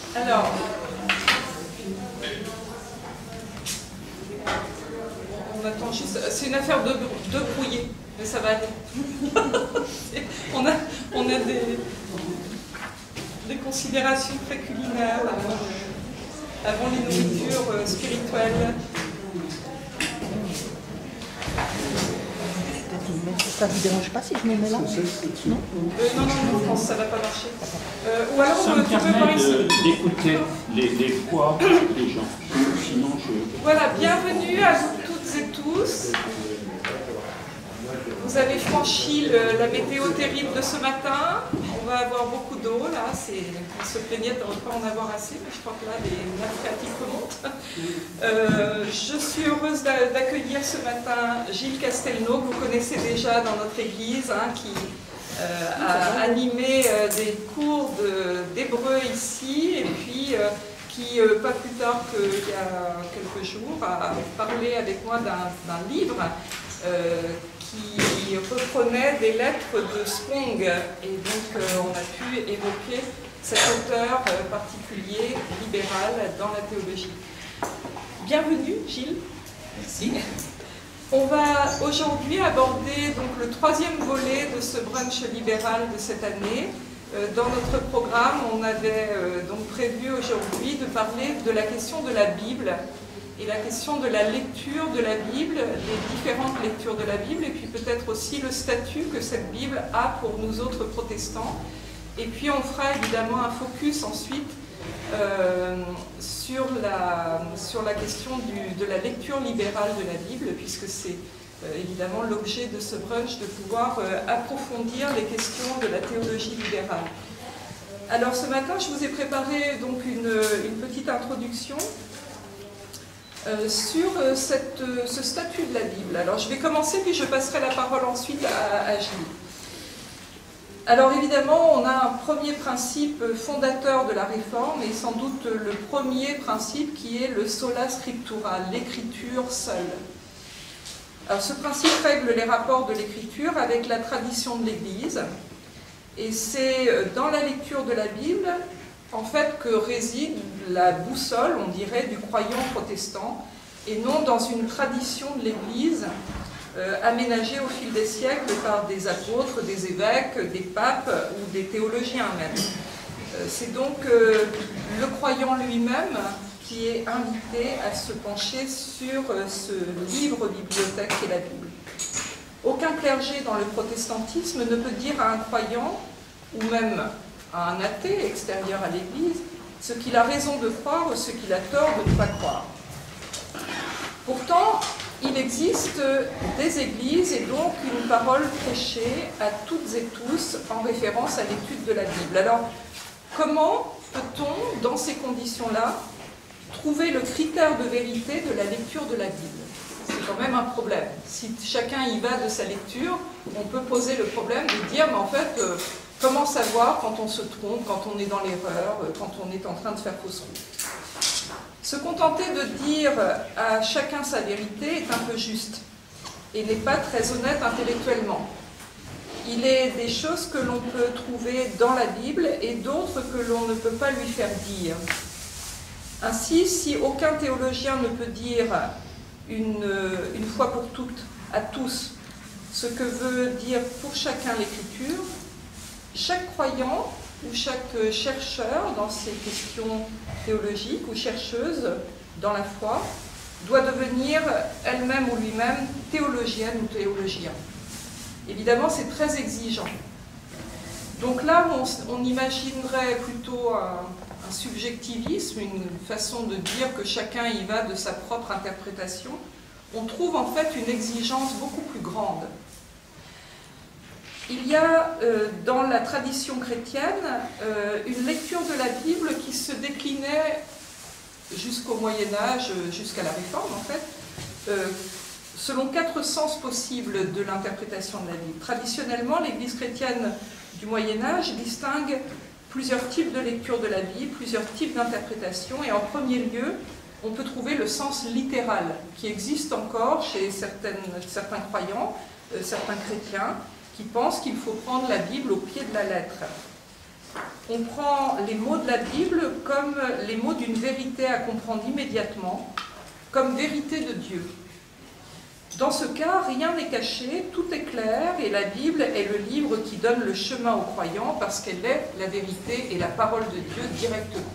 Alors, on attend juste. C'est une affaire de brouillé, mais ça va aller. on a des considérations très culinaires avant les nourritures spirituelles. Ça ne vous dérange pas si je me mets là? Non, je pense que ça ne va pas marcher. Ou alors, ça me tu peux voir ici. d'écouter les voix des gens. Sinon, Voilà, bienvenue à vous toutes et tous. Vous avez franchi la météo terrible de ce matin. On va avoir beaucoup d'eau, là. On se plaignait de ne pas en avoir assez, mais je crois que là, les nappes phréatiques remontent. Je suis heureuse d'accueillir ce matin Gilles Castelnau, que vous connaissez déjà dans notre église, qui a animé des cours d'hébreu ici, et puis qui, pas plus tard qu'il y a quelques jours, a parlé avec moi d'un livre qui reprenait des lettres de Spong. Et donc on a pu évoquer cet auteur particulier, libéral, dans la théologie. Bienvenue Gilles. Merci. On va aujourd'hui aborder donc le troisième volet de ce brunch libéral de cette année. Dans notre programme, on avait donc prévu aujourd'hui de parler de la question de la Bible et la question de la lecture de la Bible, les différentes lectures de la Bible, et puis peut-être aussi le statut que cette Bible a pour nous autres protestants. Et puis on fera évidemment un focus ensuite sur la question de la lecture libérale de la Bible, puisque c'est évidemment l'objet de ce brunch de pouvoir approfondir les questions de la théologie libérale. Alors ce matin, je vous ai préparé donc une petite introduction sur ce statut de la Bible. Alors je vais commencer, puis je passerai la parole ensuite à Gilles. Alors évidemment, on a un premier principe fondateur de la Réforme, et sans doute le premier principe qui est le sola scriptura, l'écriture seule. Alors ce principe règle les rapports de l'écriture avec la tradition de l'Église, et c'est dans la lecture de la Bible, en fait, que réside la boussole, on dirait, du croyant protestant, et non dans une tradition de l'Église aménagée au fil des siècles par des apôtres, des évêques, des papes ou des théologiens même. C'est donc le croyant lui-même qui est invité à se pencher sur ce livre-bibliothèque qu'est la Bible. Aucun clergé dans le protestantisme ne peut dire à un croyant, ou même à un athée extérieur à l'Église, ce qu'il a raison de croire ou ce qu'il a tort de ne pas croire. Pourtant, il existe des églises et donc une parole prêchée à toutes et tous en référence à l'étude de la Bible. Alors, comment peut-on, dans ces conditions-là, trouver le critère de vérité de la lecture de la Bible? C'est quand même un problème. Si chacun y va de sa lecture, on peut poser le problème de dire, mais en fait, comment savoir quand on se trompe, quand on est dans l'erreur, quand on est en train de faire fausse route? Se contenter de dire à chacun sa vérité est un peu juste et n'est pas très honnête intellectuellement. Il est des choses que l'on peut trouver dans la Bible et d'autres que l'on ne peut pas lui faire dire. Ainsi, si aucun théologien ne peut dire une fois pour toutes à tous ce que veut dire pour chacun l'Écriture, chaque croyant ou chaque chercheur dans ces questions théologiques ou chercheuse dans la foi doit devenir elle-même ou lui-même théologienne ou théologien. Évidemment, c'est très exigeant. Donc là, on imaginerait plutôt un subjectivisme, une façon de dire que chacun y va de sa propre interprétation. On trouve en fait une exigence beaucoup plus grande. Il y a dans la tradition chrétienne une lecture de la Bible qui se déclinait jusqu'au Moyen-Âge, jusqu'à la Réforme en fait, selon 4 sens possibles de l'interprétation de la Bible. Traditionnellement, l'Église chrétienne du Moyen-Âge distingue plusieurs types de lecture de la Bible, plusieurs types d'interprétation, et en premier lieu, on peut trouver le sens littéral, qui existe encore chez certains croyants, certains chrétiens, qui pensent qu'il faut prendre la Bible au pied de la lettre. On prend les mots de la Bible comme les mots d'une vérité à comprendre immédiatement, comme vérité de Dieu. Dans ce cas, rien n'est caché, tout est clair, et la Bible est le livre qui donne le chemin aux croyants parce qu'elle est la vérité et la parole de Dieu directement.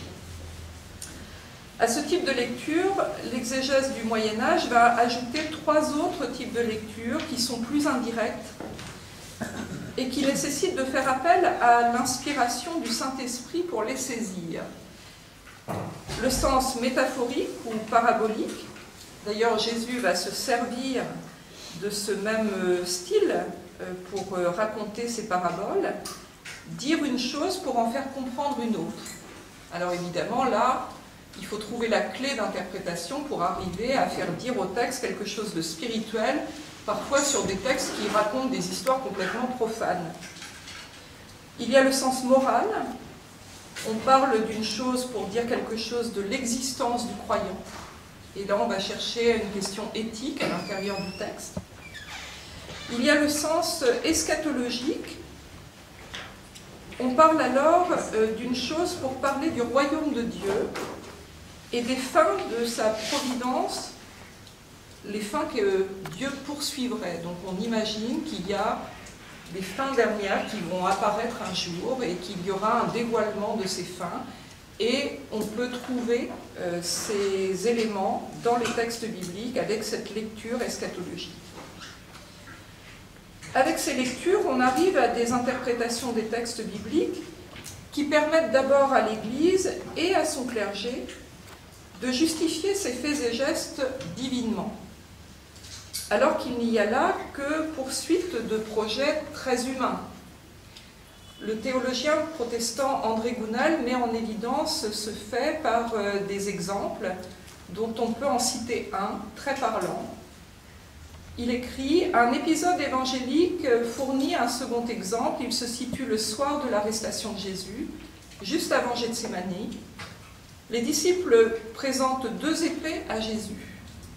À ce type de lecture, l'exégèse du Moyen-Âge va ajouter 3 autres types de lecture qui sont plus indirectes et qui nécessitent de faire appel à l'inspiration du Saint-Esprit pour les saisir. Le sens métaphorique ou parabolique. D'ailleurs, Jésus va se servir de ce même style pour raconter ses paraboles. Dire une chose pour en faire comprendre une autre. Alors évidemment, là, il faut trouver la clé d'interprétation pour arriver à faire dire au texte quelque chose de spirituel, parfois sur des textes qui racontent des histoires complètement profanes. Il y a le sens moral. On parle d'une chose pour dire quelque chose de l'existence du croyant. Et là, on va chercher une question éthique à l'intérieur du texte. Il y a le sens eschatologique. On parle alors d'une chose pour parler du royaume de Dieu et des fins de sa providence, les fins que Dieu poursuivrait. Donc on imagine qu'il y a des fins dernières qui vont apparaître un jour et qu'il y aura un dévoilement de ces fins. Et on peut trouver ces éléments dans les textes bibliques avec cette lecture eschatologique. Avec ces lectures, on arrive à des interprétations des textes bibliques qui permettent d'abord à l'Église et à son clergé de justifier ses faits et gestes divinement, alors qu'il n'y a là que poursuite de projets très humains. Le théologien protestant André Gounal met en évidence ce fait par des exemples dont on peut en citer un très parlant. Il écrit « Un épisode évangélique fournit un second exemple. Il se situe le soir de l'arrestation de Jésus, juste avant Gethsémani. Les disciples présentent 2 épées à Jésus.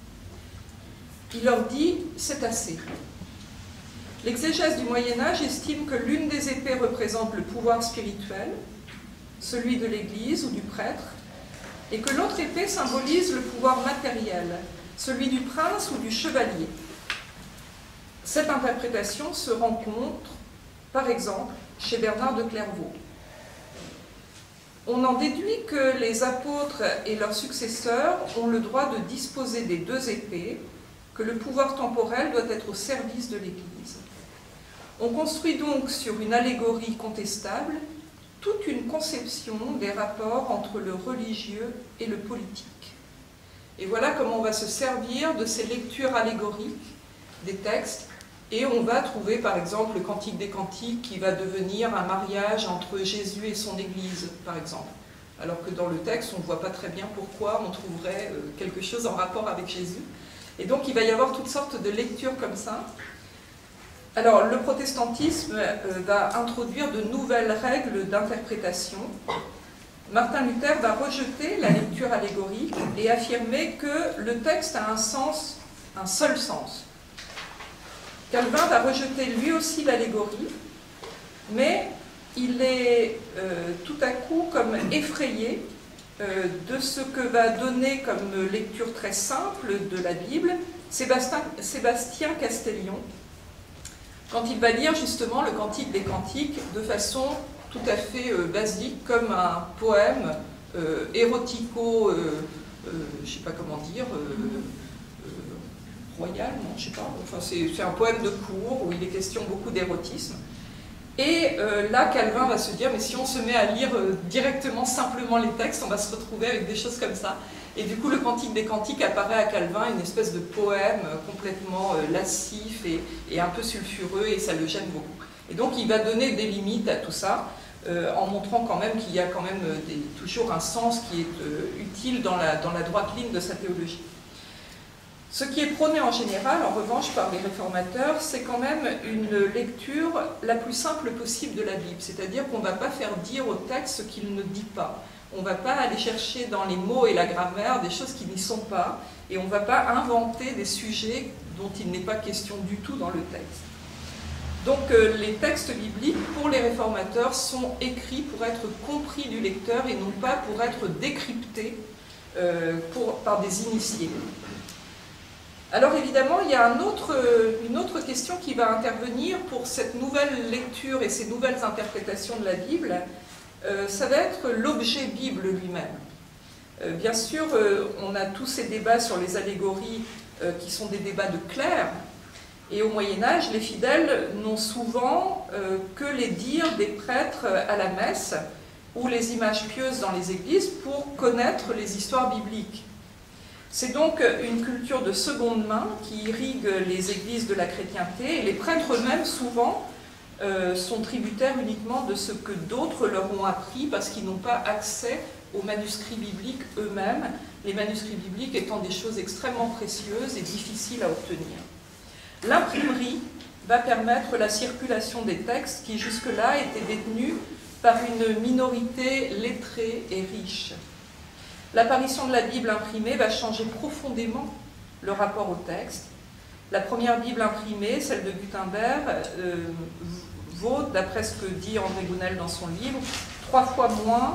Il leur dit « C'est assez ». L'exégèse du Moyen-Âge estime que l'une des épées représente le pouvoir spirituel, celui de l'Église ou du prêtre, et que l'autre épée symbolise le pouvoir matériel, celui du prince ou du chevalier. Cette interprétation se rencontre, par exemple, chez Bernard de Clairvaux. On en déduit que les apôtres et leurs successeurs ont le droit de disposer des 2 épées, que le pouvoir temporel doit être au service de l'Église. On construit donc sur une allégorie contestable toute une conception des rapports entre le religieux et le politique. Et voilà comment on va se servir de ces lectures allégoriques des textes, et on va trouver par exemple le Cantique des Cantiques qui va devenir un mariage entre Jésus et son Église, par exemple. Alors que dans le texte, on ne voit pas très bien pourquoi on trouverait quelque chose en rapport avec Jésus. Et donc il va y avoir toutes sortes de lectures comme ça. Alors, le protestantisme va introduire de nouvelles règles d'interprétation. Martin Luther va rejeter la lecture allégorique et affirmer que le texte a un sens, un seul sens. Calvin va rejeter lui aussi l'allégorie, mais il est tout à coup comme effrayé de ce que va donner comme lecture très simple de la Bible Sébastien Castellion, quand il va lire justement le Cantique des Cantiques de façon tout à fait basique, comme un poème érotico, je ne sais pas comment dire, royal, non, je ne sais pas, enfin c'est un poème de cour où il est question beaucoup d'érotisme. Et là, Calvin va se dire, mais si on se met à lire directement, simplement les textes, on va se retrouver avec des choses comme ça. Et du coup, le Cantique des Cantiques apparaît à Calvin une espèce de poème complètement lascif et un peu sulfureux, et ça le gêne beaucoup. Et donc, il va donner des limites à tout ça, en montrant quand même qu'il y a quand même toujours un sens qui est utile dans la droite ligne de sa théologie. Ce qui est prôné en général, en revanche, par les réformateurs, c'est quand même une lecture la plus simple possible de la Bible. C'est-à-dire qu'on ne va pas faire dire au texte ce qu'il ne dit pas. On ne va pas aller chercher dans les mots et la grammaire des choses qui n'y sont pas, et on ne va pas inventer des sujets dont il n'est pas question du tout dans le texte. Donc les textes bibliques, pour les réformateurs, sont écrits pour être compris du lecteur et non pas pour être décryptés par des initiés. Alors évidemment, il y a une autre question qui va intervenir pour cette nouvelle lecture et ces nouvelles interprétations de la Bible, ça va être l'objet Bible lui-même. Bien sûr, on a tous ces débats sur les allégories qui sont des débats de clercs, et au Moyen-Âge, les fidèles n'ont souvent que les dires des prêtres à la messe ou les images pieuses dans les églises pour connaître les histoires bibliques. C'est donc une culture de seconde main qui irrigue les églises de la chrétienté, et les prêtres eux-mêmes, souvent, sont tributaires uniquement de ce que d'autres leur ont appris parce qu'ils n'ont pas accès aux manuscrits bibliques eux-mêmes, les manuscrits bibliques étant des choses extrêmement précieuses et difficiles à obtenir. L'imprimerie va permettre la circulation des textes qui jusque-là étaient détenus par une minorité lettrée et riche. L'apparition de la Bible imprimée va changer profondément le rapport au texte. La première Bible imprimée, celle de Gutenberg, vaut, d'après ce que dit André Gounel dans son livre, 3 fois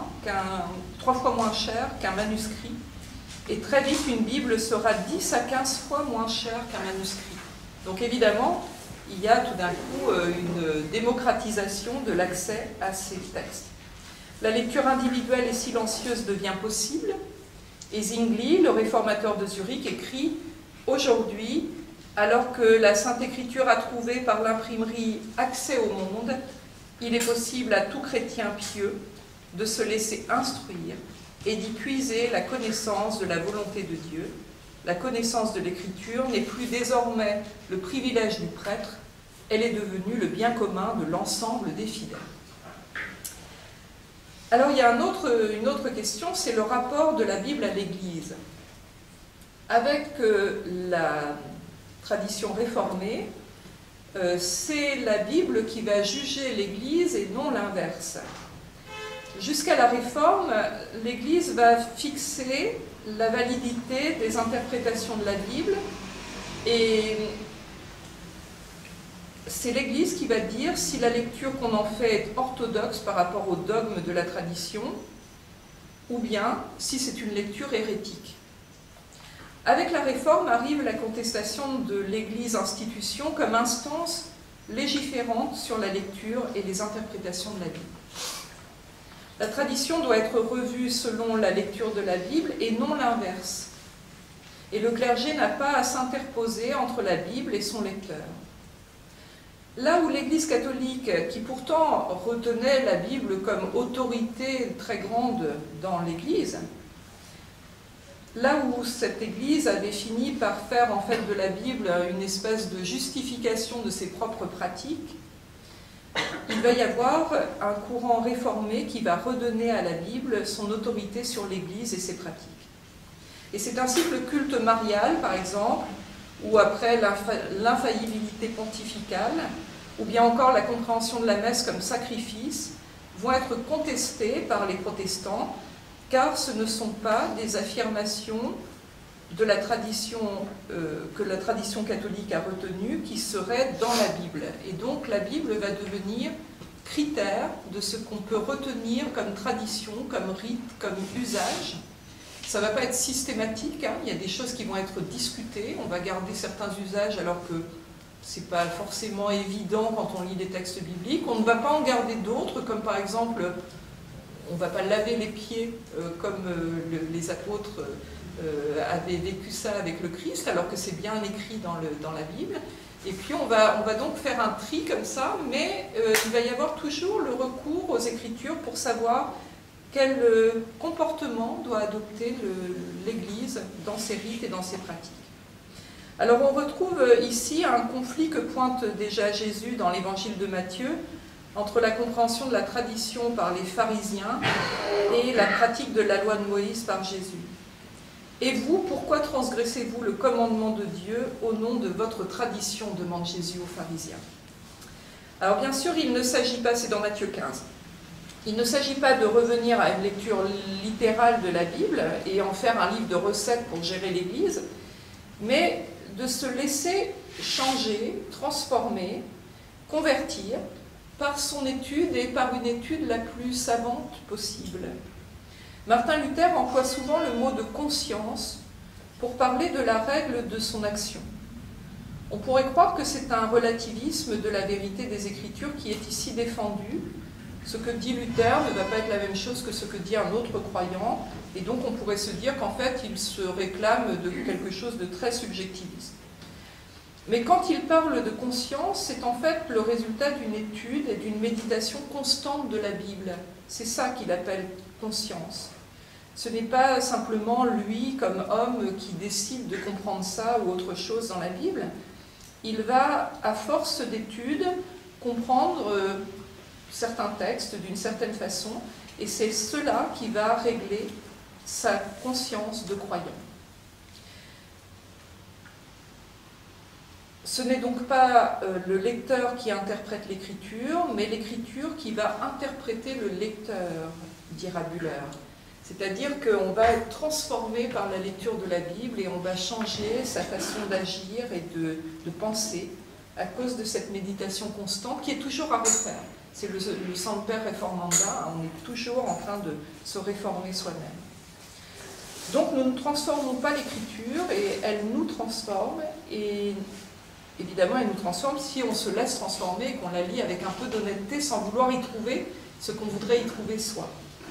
moins cher qu'un manuscrit. Et très vite, une Bible sera 10 à 15 fois moins chère qu'un manuscrit. Donc évidemment, il y a tout d'un coup une démocratisation de l'accès à ces textes. La lecture individuelle et silencieuse devient possible, et Zwingli, le réformateur de Zurich, écrit « Aujourd'hui, alors que la Sainte Écriture a trouvé par l'imprimerie accès au monde, il est possible à tout chrétien pieux de se laisser instruire et d'y puiser la connaissance de la volonté de Dieu. La connaissance de l'Écriture n'est plus désormais le privilège du prêtre, elle est devenue le bien commun de l'ensemble des fidèles. » Alors il y a une autre question, c'est le rapport de la Bible à l'Église. Avec la tradition réformée, c'est la Bible qui va juger l'Église et non l'inverse. Jusqu'à la Réforme, l'Église va fixer la validité des interprétations de la Bible, et c'est l'Église qui va dire si la lecture qu'on en fait est orthodoxe par rapport au dogme de la tradition, ou bien si c'est une lecture hérétique. Avec la Réforme arrive la contestation de l'Église institution comme instance légiférante sur la lecture et les interprétations de la Bible. La tradition doit être revue selon la lecture de la Bible et non l'inverse. Et le clergé n'a pas à s'interposer entre la Bible et son lecteur. Là où l'Église catholique, qui pourtant retenait la Bible comme autorité très grande dans l'Église, là où cette Église avait fini par faire en fait de la Bible une espèce de justification de ses propres pratiques, il va y avoir un courant réformé qui va redonner à la Bible son autorité sur l'Église et ses pratiques. Et c'est ainsi que le culte marial, par exemple, ou après l'infaillibilité pontificale, ou bien encore la compréhension de la messe comme sacrifice, vont être contestés par les protestants, car ce ne sont pas des affirmations de la tradition que la tradition catholique a retenue qui seraient dans la Bible. Et donc la Bible va devenir critère de ce qu'on peut retenir comme tradition, comme rite, comme usage. Ça ne va pas être systématique, hein. Il y a des choses qui vont être discutées, on va garder certains usages alors que ce n'est pas forcément évident quand on lit des textes bibliques. On ne va pas en garder d'autres, comme par exemple, on ne va pas laver les pieds comme les apôtres avaient vécu ça avec le Christ, alors que c'est bien écrit dans la Bible. Et puis on va donc faire un tri comme ça, mais il va y avoir toujours le recours aux Écritures pour savoir quel comportement doit adopter l'Église dans ses rites et dans ses pratiques. Alors on retrouve ici un conflit que pointe déjà Jésus dans l'évangile de Matthieu entre la compréhension de la tradition par les pharisiens et la pratique de la loi de Moïse par Jésus. Et vous, pourquoi transgressez-vous le commandement de Dieu au nom de votre tradition, demande Jésus aux pharisiens. Alors bien sûr, il ne s'agit pas, c'est dans Matthieu 15, il ne s'agit pas de revenir à une lecture littérale de la Bible et en faire un livre de recettes pour gérer l'Église, mais de se laisser changer, transformer, convertir par son étude et par une étude la plus savante possible. Martin Luther emploie souvent le mot de conscience pour parler de la règle de son action. On pourrait croire que c'est un relativisme de la vérité des Écritures qui est ici défendu. Ce que dit Luther ne va pas être la même chose que ce que dit un autre croyant, et donc on pourrait se dire qu'en fait il se réclame de quelque chose de très subjectiviste. Mais quand il parle de conscience, c'est en fait le résultat d'une étude et d'une méditation constante de la Bible. C'est ça qu'il appelle conscience. Ce n'est pas simplement lui, comme homme, qui décide de comprendre ça ou autre chose dans la Bible. Il va, à force d'études, comprendre certains textes d'une certaine façon, et c'est cela qui va régler sa conscience de croyant. Ce n'est donc pas le lecteur qui interprète l'écriture, mais l'écriture qui va interpréter le lecteur, dira Buller. C'est-à-dire qu'on va être transformé par la lecture de la Bible et on va changer sa façon d'agir et de penser à cause de cette méditation constante qui est toujours à refaire. C'est le Semper Reformanda, on est toujours en train de se réformer soi-même. Donc nous ne transformons pas l'écriture et elle nous transforme, et évidemment elle nous transforme si on se laisse transformer et qu'on la lit avec un peu d'honnêteté sans vouloir y trouver ce qu'on voudrait y trouver soi.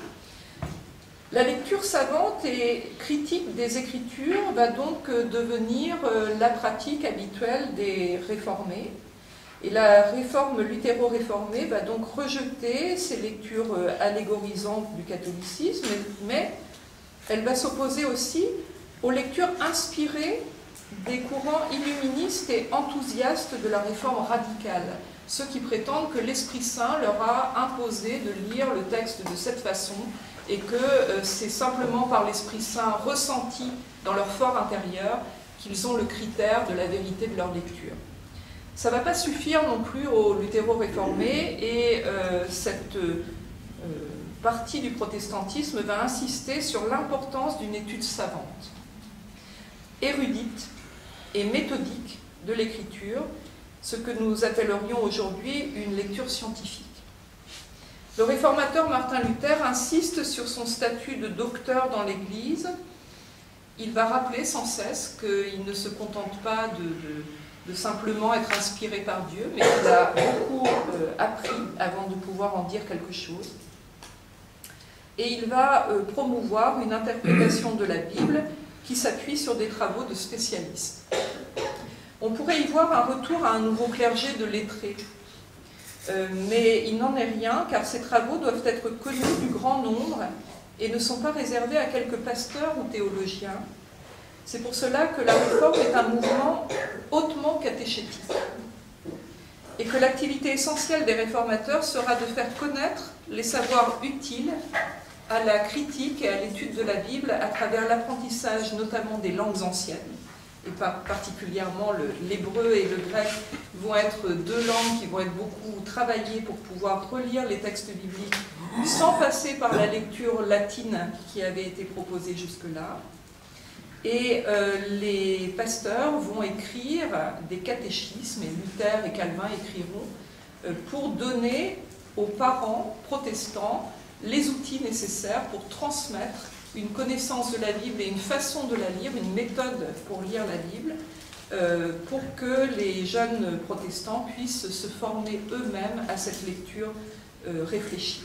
La lecture savante et critique des Écritures va donc devenir la pratique habituelle des réformés. Et la réforme luthéro-réformée va donc rejeter ces lectures allégorisantes du catholicisme, mais elle va s'opposer aussi aux lectures inspirées des courants illuministes et enthousiastes de la réforme radicale, ceux qui prétendent que l'Esprit Saint leur a imposé de lire le texte de cette façon et que c'est simplement par l'Esprit Saint ressenti dans leur fort intérieur qu'ils ont le critère de la vérité de leur lecture. Ça ne va pas suffire non plus aux luthéro-réformés, et cette partie du protestantisme va insister sur l'importance d'une étude savante, érudite et méthodique de l'écriture, ce que nous appellerions aujourd'hui une lecture scientifique. Le réformateur Martin Luther insiste sur son statut de docteur dans l'Église. Il va rappeler sans cesse qu'il ne se contente pas de simplement être inspiré par Dieu, mais qu'il a beaucoup appris avant de pouvoir en dire quelque chose. Et il va promouvoir une interprétation de la Bible qui s'appuie sur des travaux de spécialistes. On pourrait y voir un retour à un nouveau clergé de lettrés. Mais il n'en est rien, car ces travaux doivent être connus du grand nombre et ne sont pas réservés à quelques pasteurs ou théologiens. C'est pour cela que la réforme est un mouvement hautement catéchétique, et que l'activité essentielle des réformateurs sera de faire connaître les savoirs utiles à la critique et à l'étude de la Bible à travers l'apprentissage notamment des langues anciennes, et particulièrement l'hébreu et le grec vont être deux langues qui vont être beaucoup travaillées pour pouvoir relire les textes bibliques sans passer par la lecture latine qui avait été proposée jusque-là. Et les pasteurs vont écrire des catéchismes, et Luther et Calvin écriront, pour donner aux parents protestants les outils nécessaires pour transmettre une connaissance de la Bible et une façon de la lire, une méthode pour lire la Bible, pour que les jeunes protestants puissent se former eux-mêmes à cette lecture réfléchie.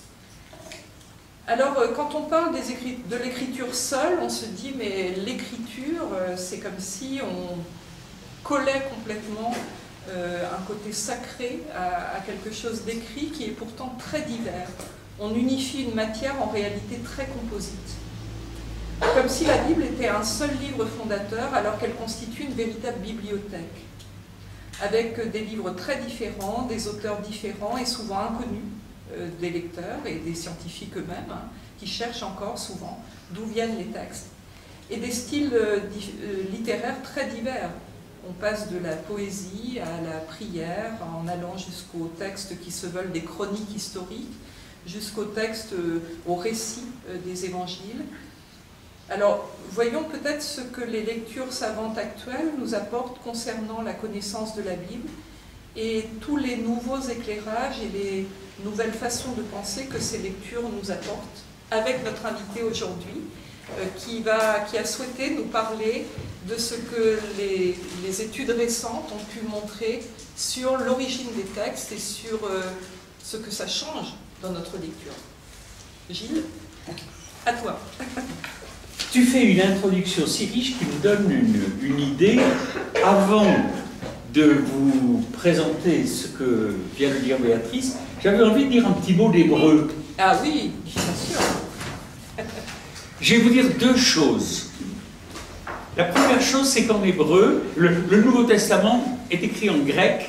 Alors, quand on parle de l'écriture seule, on se dit, mais l'écriture, c'est comme si on collait complètement un côté sacré à quelque chose d'écrit qui est pourtant très divers. On unifie une matière en réalité très composite. Comme si la Bible était un seul livre fondateur, alors qu'elle constitue une véritable bibliothèque, avec des livres très différents, des auteurs différents et souvent inconnus des lecteurs et des scientifiques eux-mêmes, qui cherchent encore souvent d'où viennent les textes, et des styles littéraires très divers. On passe de la poésie à la prière, en allant jusqu'aux textes qui se veulent des chroniques historiques, jusqu'aux textes, aux récits des évangiles. Alors, voyons peut-être ce que les lectures savantes actuelles nous apportent concernant la connaissance de la Bible et tous les nouveaux éclairages et les nouvelles façons de penser que ces lectures nous apportent, avec notre invité aujourd'hui, qui a souhaité nous parler de ce que les études récentes ont pu montrer sur l'origine des textes et sur ce que ça change dans notre lecture. Gilles, à toi. Tu fais une introduction si riche qui nous donne une idée. Avant de vous présenter ce que vient de dire Béatrice, j'avais envie de dire un petit mot d'hébreu. Ah oui, bien sûr. Je vais vous dire deux choses. La première chose, c'est qu'en hébreu, le Nouveau Testament est écrit en grec.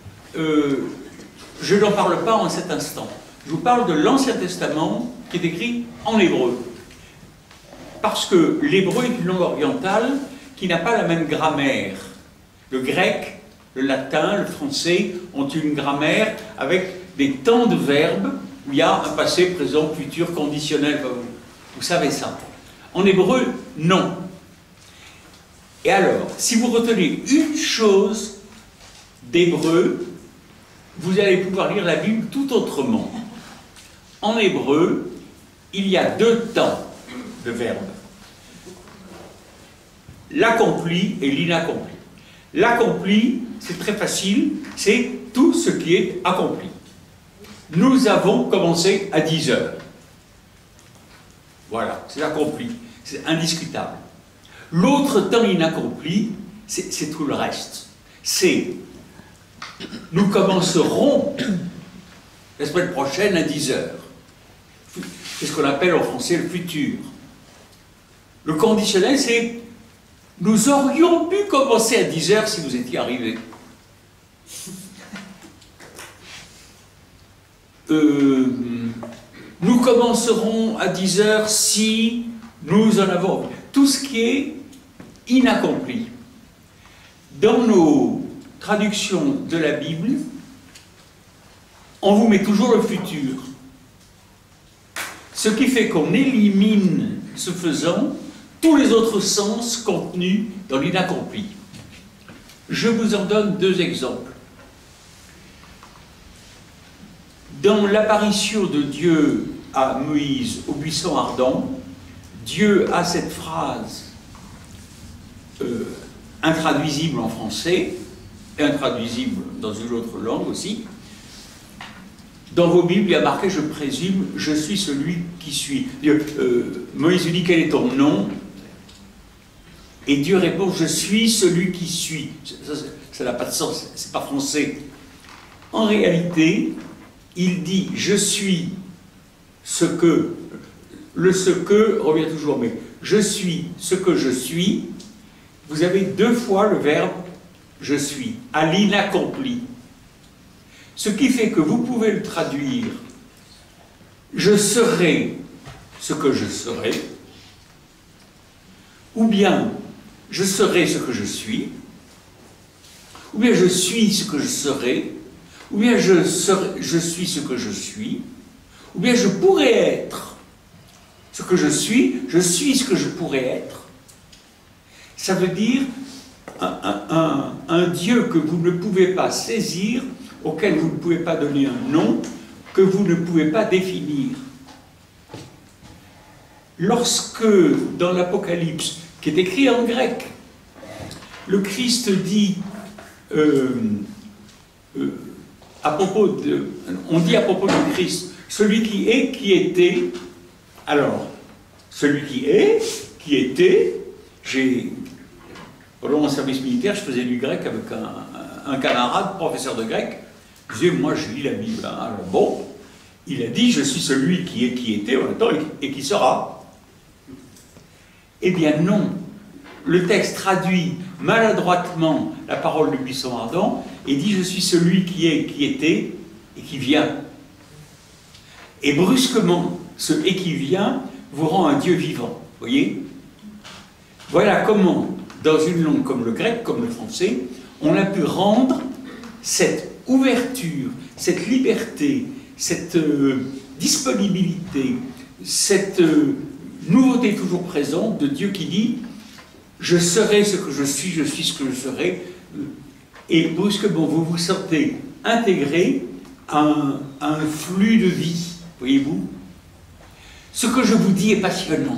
Je n'en parle pas en cet instant. Je vous parle de l'Ancien Testament qui est écrit en hébreu. Parce que l'hébreu est une langue orientale qui n'a pas la même grammaire. Le grec, le latin, le français ont une grammaire avec des temps de verbes où il y a un passé, présent, futur, conditionnel. Vous savez ça. En hébreu, non. Et alors, si vous retenez une chose d'hébreu, vous allez pouvoir lire la Bible tout autrement. En hébreu, il y a deux temps de verbes. L'accompli et l'inaccompli. L'accompli, c'est très facile, c'est tout ce qui est accompli. Nous avons commencé à 10 heures. Voilà, c'est accompli, c'est indiscutable. L'autre temps inaccompli, c'est tout le reste. C'est, nous commencerons la semaine prochaine à 10 heures. C'est ce qu'on appelle en français le futur. Le conditionnel, c'est, nous aurions pu commencer à 10 heures si vous étiez arrivés. Nous commencerons à 10 heures si nous en avons... Tout ce qui est inaccompli. Dans nos traductions de la Bible, on vous met toujours le futur. Ce qui fait qu'on élimine, ce faisant, tous les autres sens contenus dans l'inaccompli. Je vous en donne deux exemples. Dans l'apparition de Dieu à Moïse au buisson ardent, Dieu a cette phrase intraduisible en français, et intraduisible dans une autre langue aussi. Dans vos Bibles, il y a marqué, je présume, je suis celui qui suis. Moïse lui dit, quel est ton nom? Et Dieu répond, je suis celui qui suis. Ça n'a pas de sens, c'est pas français. En réalité, il dit, je suis ce que, le ce que revient toujours, mais je suis ce que je suis. Vous avez deux fois le verbe je suis, à l'inaccompli. Ce qui fait que vous pouvez le traduire, je serai ce que je serai, ou bien je serai ce que je suis, ou bien je suis ce que je serai, ou bien je suis ce que je suis, ou bien je pourrais être ce que je suis ce que je pourrais être. Ça veut dire un Dieu que vous ne pouvez pas saisir, auquel vous ne pouvez pas donner un nom, que vous ne pouvez pas définir. Lorsque, dans l'Apocalypse, qui est écrit en grec, le Christ dit, on dit à propos du Christ, celui qui est, qui était. Alors, celui qui est, qui était, pendant mon service militaire, je faisais du grec avec un camarade, professeur de grec. Je disais, moi je lis la Bible. Hein. Alors, bon, il a dit, je suis celui qui est, qui était, en même temps, et qui sera. Eh bien non. Le texte traduit maladroitement la parole du buisson ardent et dit, je suis celui qui est, qui était, et qui vient. Et brusquement, ce « et qui vient » vous rend un Dieu vivant. Voyez? Voilà comment, dans une langue comme le grec, comme le français, on a pu rendre cette ouverture, cette liberté, cette disponibilité, cette nouveauté toujours présente de Dieu qui dit « Je serai ce que je suis ce que je serai ». Et brusquement, vous vous sentez intégré à un flux de vie, voyez-vous. Ce que je vous dis est passionnant.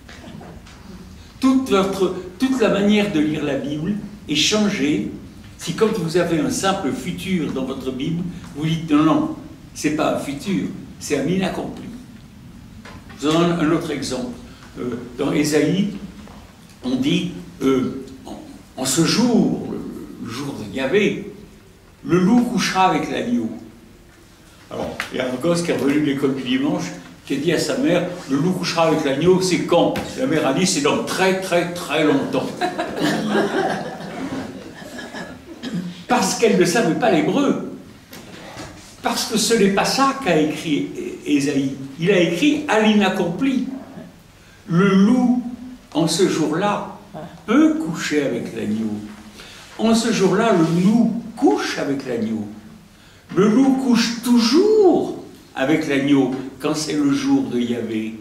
Toute la manière de lire la Bible est changée si, quand vous avez un simple futur dans votre Bible, vous dites non, non, c'est pas un futur, c'est un inaccompli. Je vous donne un autre exemple. Dans Ésaïe, on dit en ce jour, le jour de Yahvé, le loup couchera avec l'agneau. Alors, il y a un gosse qui est revenu de l'école du dimanche qui a dit à sa mère, le loup couchera avec l'agneau, c'est quand? La mère a dit, c'est dans très très très longtemps. Parce qu'elle ne savait pas l'hébreu. Parce que ce n'est pas ça qu'a écrit Ésaïe. Il a écrit à l'inaccompli. Le loup, en ce jour-là, peut coucher avec l'agneau. En ce jour-là, le loup couche avec l'agneau. Le loup couche toujours avec l'agneau quand c'est le jour de Yahvé.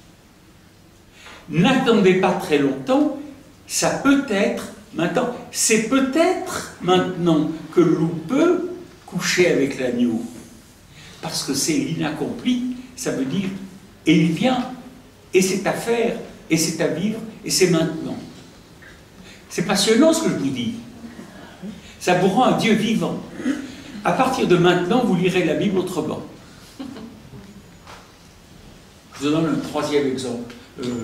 N'attendez pas très longtemps, ça peut être maintenant. C'est peut-être maintenant que le loup peut coucher avec l'agneau. Parce que c'est l'inaccompli, ça veut dire, et il vient, et c'est à faire, et c'est à vivre, et c'est maintenant. C'est passionnant ce que je vous dis. Ça vous rend un Dieu vivant. À partir de maintenant, vous lirez la Bible autrement. Je vous donne un troisième exemple.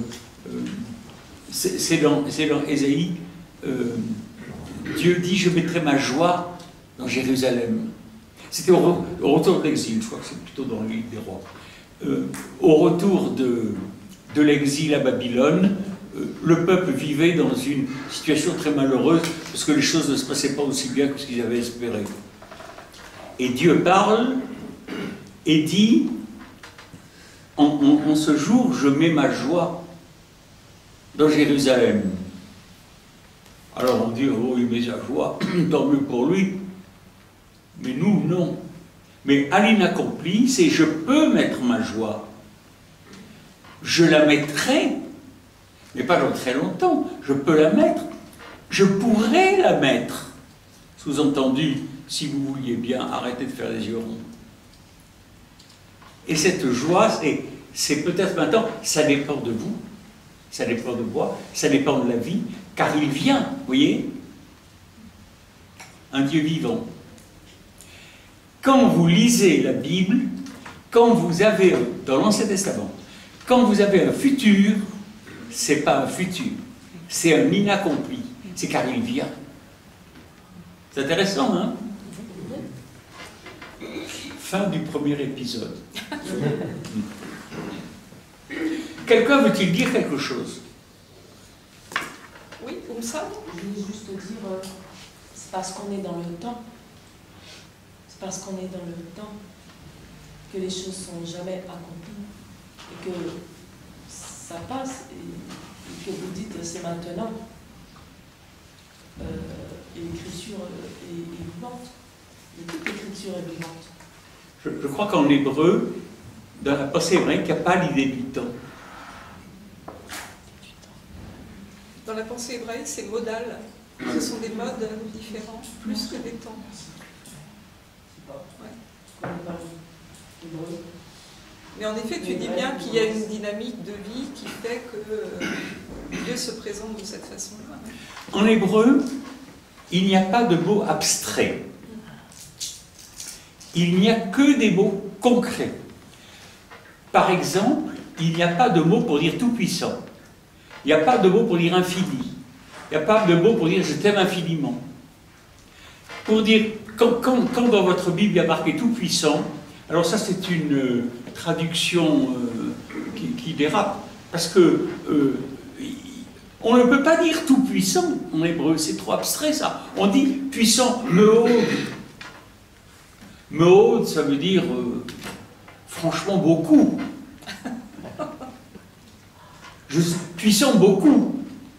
C'est dans Ésaïe. Dieu dit, je mettrai ma joie dans Jérusalem. C'était au retour de l'exil, je crois que c'est plutôt dans le livre des rois. Au retour de l'exil à Babylone, le peuple vivait dans une situation très malheureuse parce que les choses ne se passaient pas aussi bien que ce qu'ils avaient espéré. Et Dieu parle et dit, en ce jour, je mets ma joie dans Jérusalem. Alors on dit, oh, il met sa joie, tant mieux pour lui. Mais nous, non. Mais à l'inaccompli, c'est je peux mettre ma joie. Je la mettrai, mais pas dans très longtemps. Je peux la mettre. Je pourrais la mettre. Sous-entendu, si vous vouliez bien, arrêtez de faire les yeux ronds. Et cette joie, c'est peut-être maintenant, ça dépend de vous, ça dépend de moi, ça dépend de la vie, car il vient, vous voyez, un Dieu vivant. Quand vous lisez la Bible, quand vous avez, dans l'Ancien Testament, quand vous avez un futur, c'est pas un futur, c'est un inaccompli, c'est car il vient. C'est intéressant, hein? Fin du premier épisode. Quelqu'un veut-il dire quelque chose? Oui, comme ça? Je voulais juste dire, c'est parce qu'on est dans le temps. C'est parce qu'on est dans le temps que les choses ne sont jamais accomplies. Et que ça passe, et que vous dites c'est maintenant. Et l'écriture est vivante. Et toute l'écriture est vivante. Je crois qu'en hébreu, dans la pensée hébraïque, il n'y a pas l'idée du temps. Dans la pensée hébraïque, c'est modal. Ce sont des modes différents, plus que des temps. Ouais. Mais en effet, tu dis bien qu'il y a une dynamique de vie qui fait que Dieu se présente de cette façon-là. En hébreu, il n'y a pas de mots abstraits. Il n'y a que des mots concrets. Par exemple, il n'y a pas de mot pour dire tout-puissant. Il n'y a pas de mot pour dire infini. Il n'y a pas de mot pour dire je t'aime infiniment. Pour dire, quand dans votre Bible il y a marqué tout-puissant, alors ça c'est une traduction qui dérape, parce que on ne peut pas dire tout-puissant en hébreu, c'est trop abstrait ça. On dit puissant, meod. Meod, ça veut dire franchement beaucoup. Puissant beaucoup.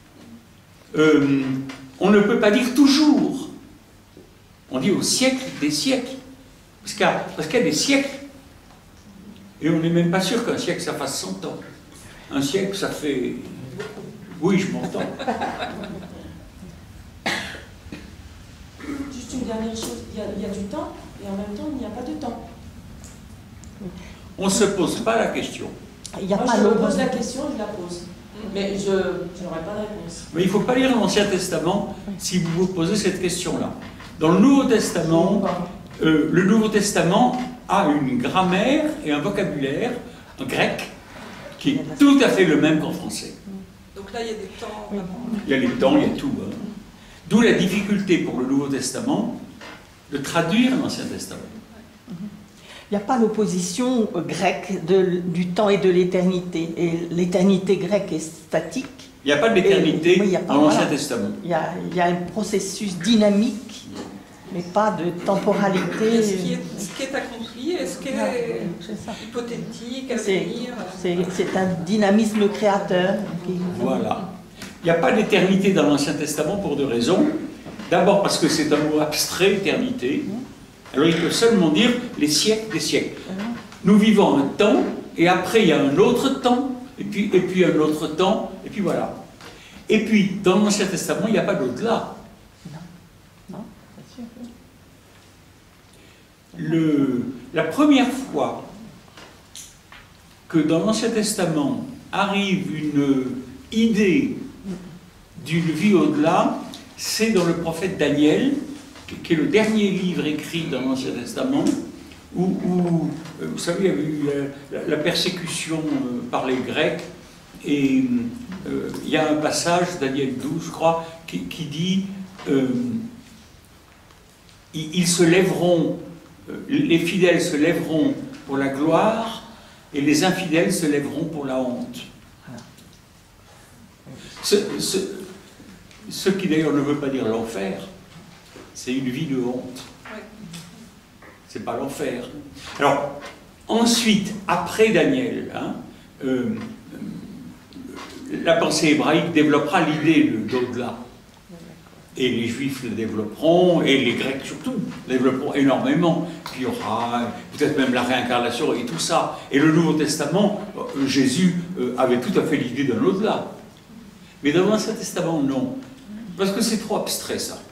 On ne peut pas dire toujours. On dit au siècle des siècles. Parce qu'il y a des siècles. Et on n'est même pas sûr qu'un siècle, ça fasse 100 ans. Un siècle, ça fait... Oui, je m'entends. Juste une dernière chose, il y a du temps, et en même temps, il n'y a pas de temps. On ne se pose pas la question. Il n'y a Moi, pas je me l'autre. pose la question, je la pose. Mais je n'aurai pas de réponse. Mais il ne faut pas lire l'Ancien Testament si vous vous posez cette question-là. Dans le Nouveau Testament, le Nouveau Testament a une grammaire et un vocabulaire en grec qui est tout à fait le même qu'en français. Donc là, il y a des temps vraiment. Il y a les temps, il y a tout. Hein. D'où la difficulté pour le Nouveau Testament de traduire l'Ancien Testament. Il n'y a pas l'opposition grecque du temps et de l'éternité. Et l'éternité grecque est statique. Il n'y a pas d'éternité Oui, il y a pas, dans l'Ancien voilà. Testament. Il y a un processus dynamique, mais pas de temporalité. Et ce qui est accompli, est-ce qui est C'est ça. hypothétique, à C'est venir? c'est un dynamisme créateur. Voilà. Il n'y a pas d'éternité dans l'Ancien Testament pour deux raisons. D'abord parce que c'est un mot abstrait, éternité. Alors il peut seulement dire les siècles des siècles. Nous vivons un temps, et après il y a un autre temps, et puis un autre temps, et puis voilà. Et puis, dans l'Ancien Testament, il n'y a pas d'au-delà. Non, c'est sûr. La première fois que dans l'Ancien Testament arrive une idée d'une vie au-delà, c'est dans le prophète Daniel, qui est le dernier livre écrit dans l'Ancien Testament, où vous savez, il y a eu la persécution par les Grecs, et il y a un passage, Daniel 12, je crois, qui dit ils se lèveront, les fidèles se lèveront pour la gloire, et les infidèles se lèveront pour la honte. Ce qui d'ailleurs ne veut pas dire l'enfer, c'est une vie de honte. C'est pas l'enfer. Alors, ensuite, après Daniel, hein, la pensée hébraïque développera l'idée d'au-delà. Et les Juifs le développeront, et les Grecs surtout, le développeront énormément. Puis il y aura peut-être même la réincarnation et tout ça. Et le Nouveau Testament, Jésus avait tout à fait l'idée d'un au-delà. Mais dans l'Ancien Testament, non. Parce que c'est trop abstrait, ça.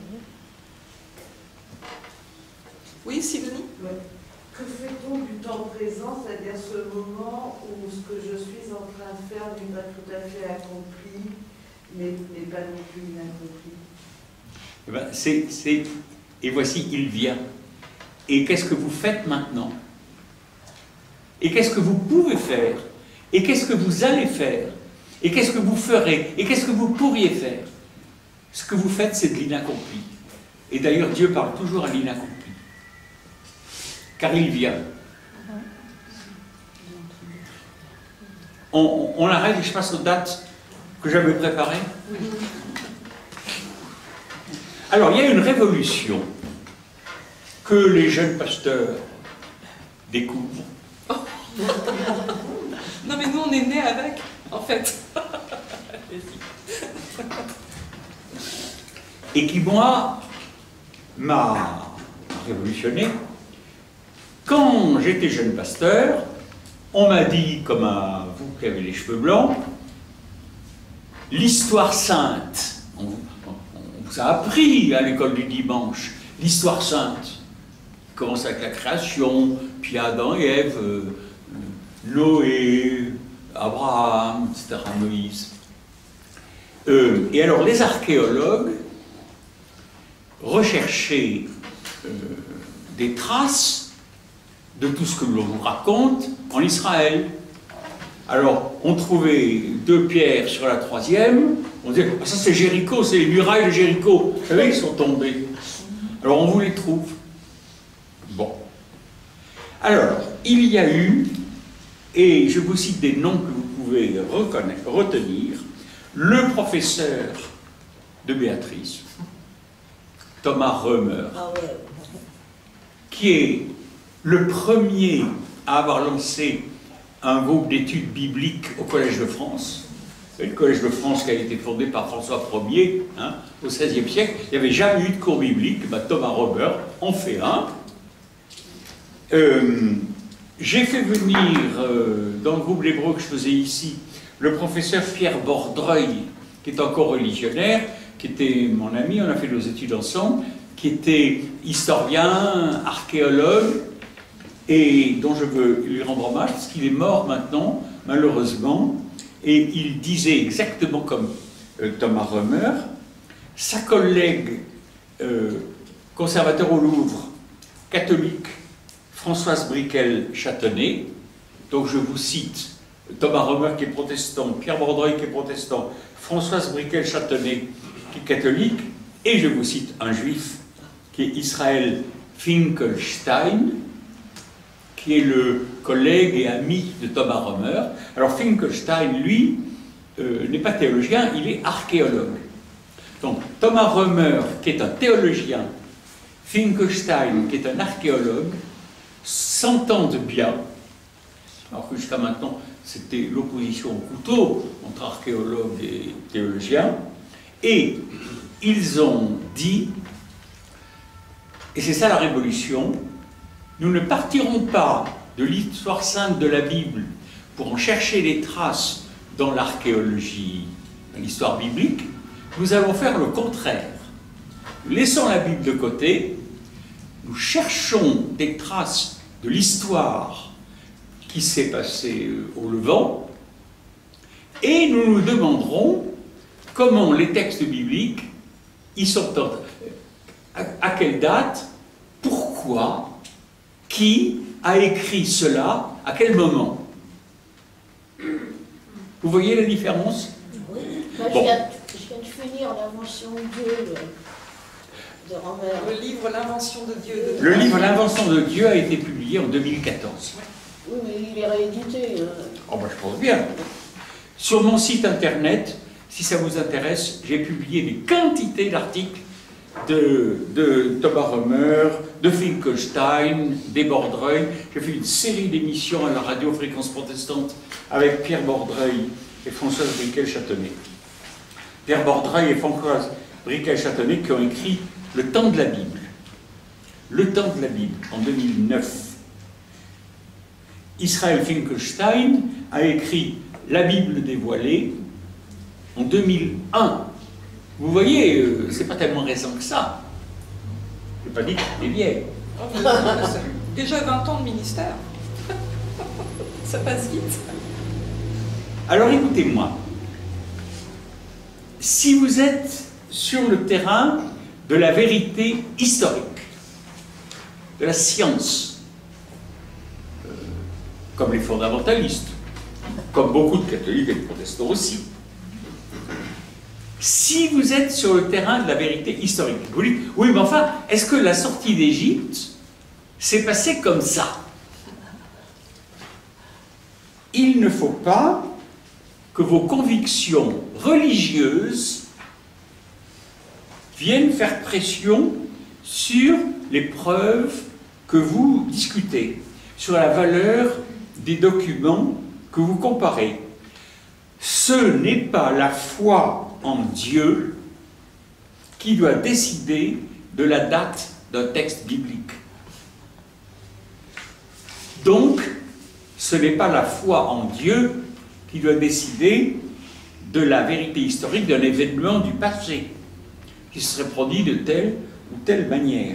Oui, Sidonie? Ouais. Que fait-on du temps présent, c'est-à-dire ce moment où ce que je suis en train de faire n'est pas tout à fait accompli, mais n'est pas non plus inaccompli? Eh ben, et voici, il vient. Et qu'est-ce que vous faites maintenant? Et qu'est-ce que vous pouvez faire? Et qu'est-ce que vous allez faire? Et qu'est-ce que vous ferez? Et qu'est-ce que vous pourriez faire? Ce que vous faites, c'est de l'inaccompli. Et d'ailleurs, Dieu parle toujours à l'inaccompli. Car il vient. On arrête et je passe aux dates que j'avais préparées. Alors, il y a une révolution que les jeunes pasteurs découvrent. Non, mais nous, on est nés avec, en fait. Et qui, moi, m'a révolutionné. Quand j'étais jeune pasteur, on m'a dit, comme à vous qui avez les cheveux blancs, l'histoire sainte. On vous a appris à l'école du dimanche l'histoire sainte. qui commence avec la création, puis Adam et Ève, Noé, Abraham, etc., Moïse. Et alors les archéologues recherchaient des traces de tout ce que l'on nous raconte en Israël. Alors, on trouvait 2 pierres sur la 3e, on disait, ah, ça c'est Jéricho, c'est les murailles de Jéricho. Vous savez, ils sont tombés. Alors, on vous les trouve. Bon. Alors, il y a eu, et je vous cite des noms que vous pouvez retenir, le professeur de Béatrice, Thomas Römer, qui est le premier à avoir lancé un groupe d'études bibliques au Collège de France. Le Collège de France qui a été fondé par François Ier au XVIe siècle. Il n'y avait jamais eu de cours biblique. Thomas Römer en fait un. J'ai fait venir, dans le groupe l'hébreu que je faisais ici, le professeur Pierre Bordreuil, qui est encore religionnaire, qui était mon ami, on a fait nos études ensemble, qui était historien, archéologue, et dont je veux lui rendre hommage, parce qu'il est mort maintenant, malheureusement, et il disait exactement comme Thomas Römer, sa collègue conservateur au Louvre, catholique, Françoise Briquel-Châtenay, donc je vous cite Thomas Römer qui est protestant, Pierre Bordreuil qui est protestant, Françoise Briquel-Châtenay qui est catholique, et je vous cite un juif qui est Israël Finkelstein, qui est le collègue et ami de Thomas Römer. Alors Finkelstein, lui, n'est pas théologien, il est archéologue. Donc Thomas Römer, qui est un théologien, Finkelstein, qui est un archéologue, s'entendent bien, alors que jusqu'à maintenant, c'était l'opposition au couteau entre archéologues et théologiens, et ils ont dit, et c'est ça la révolution, nous ne partirons pas de l'histoire sainte de la Bible pour en chercher les traces dans l'archéologie, dans l'histoire biblique, nous allons faire le contraire. Laissons la Bible de côté, nous cherchons des traces de l'histoire qui s'est passée au Levant, et nous nous demanderons comment les textes bibliques y sont, à quelle date, pourquoi, qui a écrit cela, à quel moment. Vous voyez la différence? Oui. Moi, Bon. je viens de finir l'invention de Dieu de Rambert. Le livre L'invention de Dieu. Le livre L'invention de Dieu a été publié en 2014. Oui, mais il est réédité. Oh ben, je pense bien. Sur mon site internet, si ça vous intéresse, j'ai publié des quantités d'articles de Thomas Römer, de Finkelstein, des Bordreuil. J'ai fait une série d'émissions à la radio Fréquence Protestante avec Pierre Bordreuil et Françoise Briquel-Châtenay. Pierre Bordreuil et Françoise Briquel-Châtenay qui ont écrit Le temps de la Bible. Le temps de la Bible, en 2009. Israël Finkelstein a écrit La Bible dévoilée en 2001. Vous voyez, c'est pas tellement récent que ça. Je n'ai pas dit que c'était vieille. Déjà 20 ans de ministère. Ça passe vite. Alors écoutez-moi. Si vous êtes sur le terrain de la vérité historique, de la science, comme les fondamentalistes, comme beaucoup de catholiques et de protestants aussi, si vous êtes sur le terrain de la vérité historique, vous dites, oui, mais enfin, est-ce que la sortie d'Égypte s'est passée comme ça? Il ne faut pas que vos convictions religieuses viennent faire pression sur les preuves que vous discutez, sur la valeur des documents que vous comparez. Ce n'est pas la foi en Dieu qui doit décider de la date d'un texte biblique. Donc, ce n'est pas la foi en Dieu qui doit décider de la vérité historique d'un événement du passé qui se serait produit de telle ou telle manière.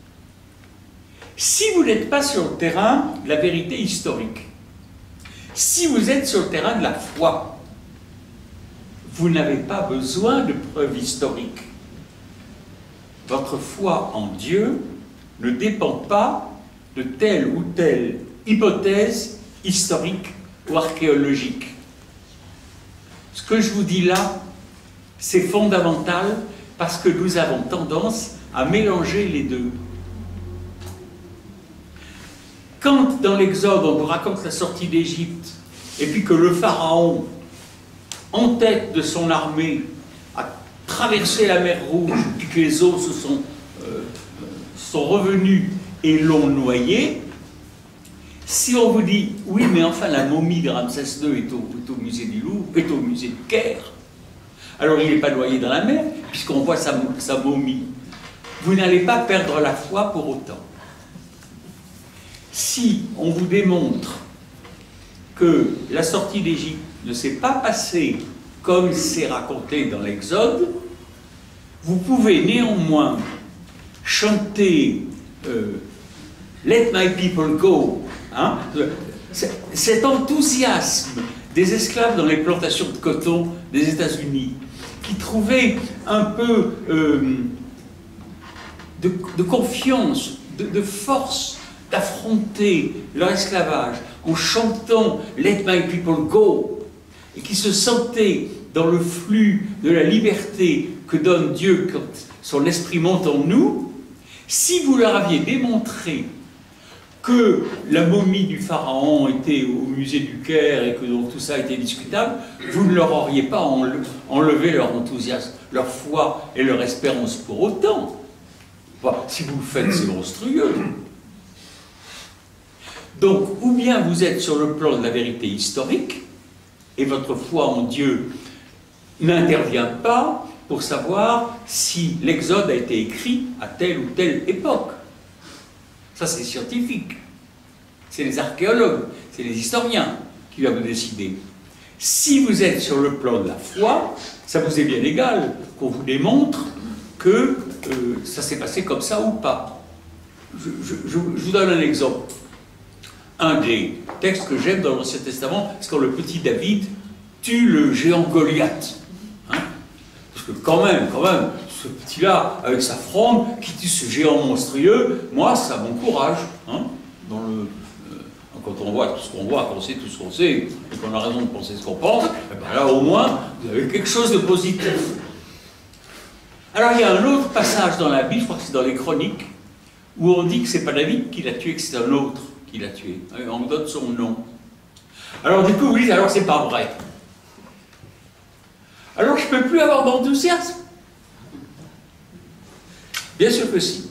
Si vous n'êtes pas sur le terrain de la vérité historique, si vous êtes sur le terrain de la foi, vous n'avez pas besoin de preuves historiques. Votre foi en Dieu ne dépend pas de telle ou telle hypothèse historique ou archéologique. Ce que je vous dis là, c'est fondamental parce que nous avons tendance à mélanger les deux. Quand dans l'Exode on nous raconte la sortie d'Égypte et puis que le Pharaon, en tête de son armée, a traversé la mer Rouge, puis que les eaux sont revenus et l'ont noyé, si on vous dit, oui, mais enfin la momie de Ramsès II est au musée du Louvre, est au musée du Caire, alors il n'est pas noyé dans la mer, puisqu'on voit sa momie, vous n'allez pas perdre la foi pour autant. Si on vous démontre que la sortie d'Égypte ne s'est pas passée comme c'est raconté dans l'Exode, vous pouvez néanmoins chanter Let my people go, hein, cet enthousiasme des esclaves dans les plantations de coton des États-Unis, qui trouvaient un peu de confiance, de force d'affronter leur esclavage en chantant Let my people go, et qui se sentaient dans le flux de la liberté que donne Dieu quand son esprit monte en nous. Si vous leur aviez démontré que la momie du pharaon était au musée du Caire et que donc tout ça était discutable, vous ne leur auriez pas enlevé leur enthousiasme, leur foi et leur espérance pour autant. Enfin, si vous le faites, c'est monstrueux. Donc, ou bien vous êtes sur le plan de la vérité historique, et votre foi en Dieu n'intervient pas pour savoir si l'Exode a été écrit à telle ou telle époque. Ça, c'est scientifique. C'est les archéologues, c'est les historiens qui doivent décider. Si vous êtes sur le plan de la foi, ça vous est bien égal qu'on vous démontre que ça s'est passé comme ça ou pas. Je vous donne un exemple. Un des textes que j'aime dans l'Ancien Testament, c'est quand le petit David tue le géant Goliath. Hein? Parce que quand même, ce petit-là, avec sa fronde, qui tue ce géant monstrueux, moi, ça m'encourage. Hein? Quand on voit tout ce qu'on voit, qu'on sait tout ce qu'on sait, et qu'on a raison de penser ce qu'on pense, et ben là, au moins, vous avez quelque chose de positif. Alors, il y a un autre passage dans la Bible, je crois que c'est dans les Chroniques, où on dit que c'est pas David qui l'a tué, que c'est un autre qui l'a tué. On donne son nom. Alors, du coup, vous dites, alors c'est pas vrai. Alors, je ne peux plus avoir d'enthousiasme. Bien sûr que si.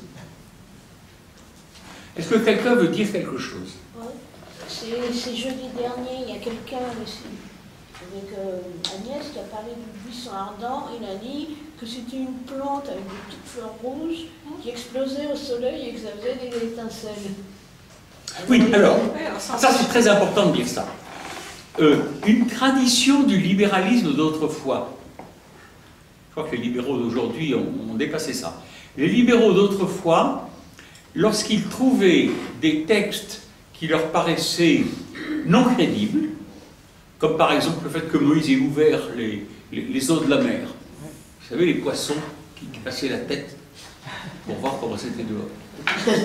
Est-ce que quelqu'un veut dire quelque chose? Ouais. C'est jeudi dernier, il y a quelqu'un avec Agnès qui a parlé du buisson ardent. Il a dit que c'était une plante avec des petites fleurs rouges qui explosait au soleil et que ça faisait des étincelles. Oui, alors, ça c'est très important de dire ça. Une tradition du libéralisme d'autrefois. Je crois que les libéraux d'aujourd'hui ont dépassé ça. Les libéraux d'autrefois, lorsqu'ils trouvaient des textes qui leur paraissaient non crédibles, comme par exemple le fait que Moïse ait ouvert les eaux de la mer. Vous savez, les poissons qui passaient la tête pour voir comment c'était dehors.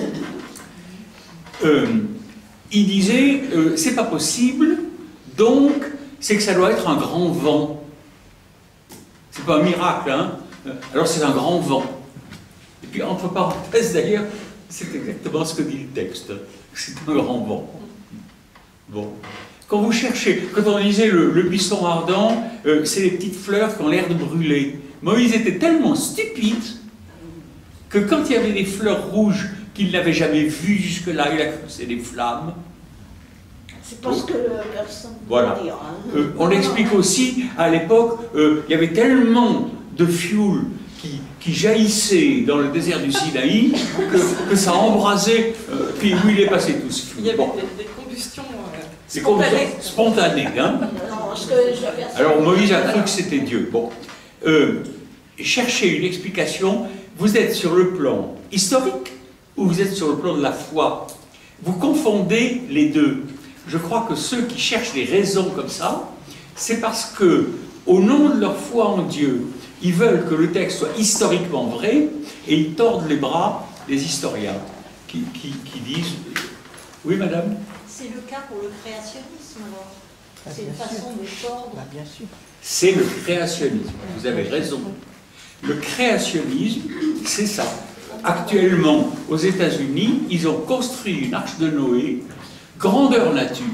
Il disait, c'est pas possible, donc c'est que ça doit être un grand vent. C'est pas un miracle, hein? Alors c'est un grand vent. Et puis entre parenthèses d'ailleurs, c'est exactement ce que dit le texte. C'est un grand vent. Bon. Quand vous cherchez, quand on disait le buisson ardent, c'est les petites fleurs qui ont l'air de brûler. Moïse était tellement stupide que quand il y avait des fleurs rouges qu'il n'avait jamais vues jusque-là, il a cru que c'était des flammes. C'est parce que personne ne voilà. peut dire. Hein. On explique aussi, à l'époque, il y avait tellement de fioul qui jaillissait dans le désert du Sinaï que ça embrasait, puis où il est passé tout ce fioul. Il y avait des combustions spontanées. Hein. Non, ce que je alors Moïse a cru que c'était Dieu. Bon. Cherchez une explication. Vous êtes sur le plan historique ou vous êtes sur le plan de la foi? Vous confondez les deux. Je crois que ceux qui cherchent des raisons comme ça, c'est parce que, au nom de leur foi en Dieu, ils veulent que le texte soit historiquement vrai et ils tordent les bras des historiens qui disent... Oui, madame? C'est le cas pour le créationnisme, alors. C'est une façon de tordre. Bah, bien sûr. C'est le créationnisme. Vous avez raison. Le créationnisme, c'est ça. Actuellement, aux États-Unis, ils ont construit une arche de Noé, grandeur nature.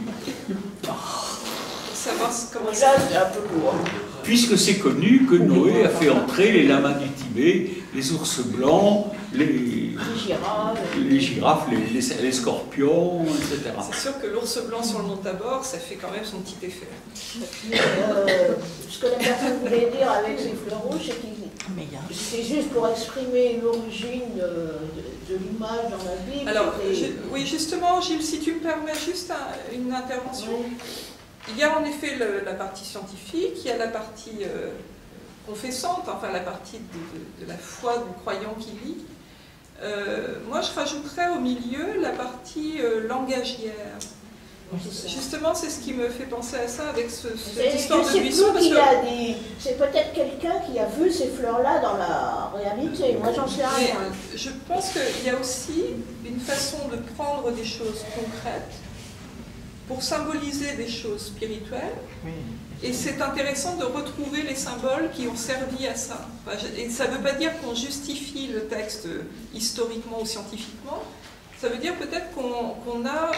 Savoir comment Là, c'est un peu lourd. Puisque c'est connu que Noé a fait entrer les lamas du Tibet, les ours blancs, les girafes, les scorpions, etc. C'est sûr que l'ours blanc sur le mont Tabor, ça fait quand même son petit effet. Ce que la personne voulait dire avec ces fleurs rouges, c'est que c'est juste pour exprimer l'origine de l'image dans la Bible. Alors, oui, justement, Gilles, si tu me permets juste une intervention. Oui. Il y a en effet la partie scientifique, il y a la partie confessante, enfin la partie de la foi du croyant qui lit. Moi, je rajouterais au milieu la partie langagière. Justement, c'est ce qui me fait penser à ça avec cette histoire de buisson. C'est peut-être quelqu'un qui a vu ces fleurs-là dans la réalité. Moi, j'en sais rien. Je pense qu'il y a aussi une façon de prendre des choses concrètes pour symboliser des choses spirituelles. Oui. Et c'est intéressant de retrouver les symboles qui ont servi à ça. Et ça ne veut pas dire qu'on justifie le texte historiquement ou scientifiquement. Ça veut dire peut-être qu'on a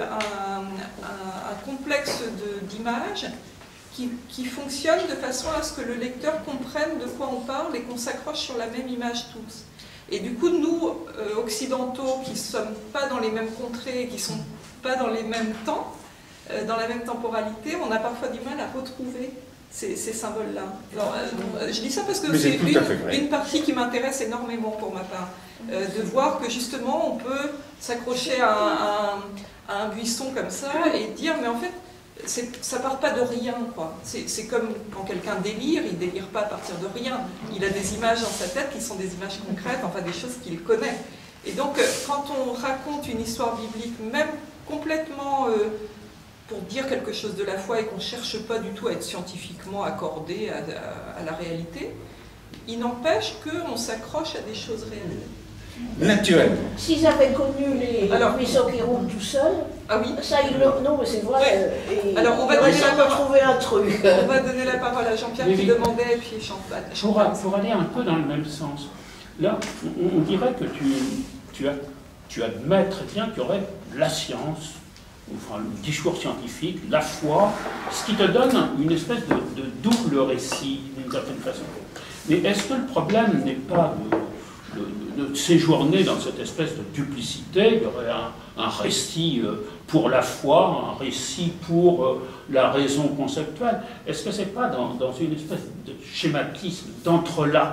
un complexe d'images qui fonctionne de façon à ce que le lecteur comprenne de quoi on parle et qu'on s'accroche sur la même image tous. Et du coup, nous, occidentaux, qui ne sommes pas dans les mêmes contrées, qui ne sont pas dans les mêmes temps, dans la même temporalité, on a parfois du mal à retrouver ces symboles-là. Je dis ça parce que c'est une partie qui m'intéresse énormément pour ma part, de voir que justement on peut s'accrocher à un buisson comme ça et dire mais en fait ça part pas de rien, quoi. C'est comme quand quelqu'un délire, il délire pas à partir de rien. Il a des images dans sa tête qui sont des images concrètes, enfin des choses qu'il connaît. Et donc quand on raconte une histoire biblique, même complètement pour dire quelque chose de la foi et qu'on ne cherche pas du tout à être scientifiquement accordé à la réalité, il n'empêche qu'on s'accroche à des choses réelles. Naturel. S'ils avaient connu les buissons qui roulent tout seuls, ah oui. Ça, non, mais c'est vrai. Ouais. Alors, on va donner la parole. Trouver un truc. On va donner la parole à Jean-Pierre qui demandait, et puis Jean-Pierre. Pour aller un peu dans le même sens, là, on dirait que tu admets très bien qu'il y aurait la science, enfin, le discours scientifique, la foi, ce qui te donne une espèce de double récit, d'une certaine façon. Mais est-ce que le problème n'est pas de séjourner dans cette espèce de duplicité? Il y aurait un récit pour la foi, un récit pour la raison conceptuelle. Est-ce que ce n'est pas dans une espèce de schématisme, d'entrelac,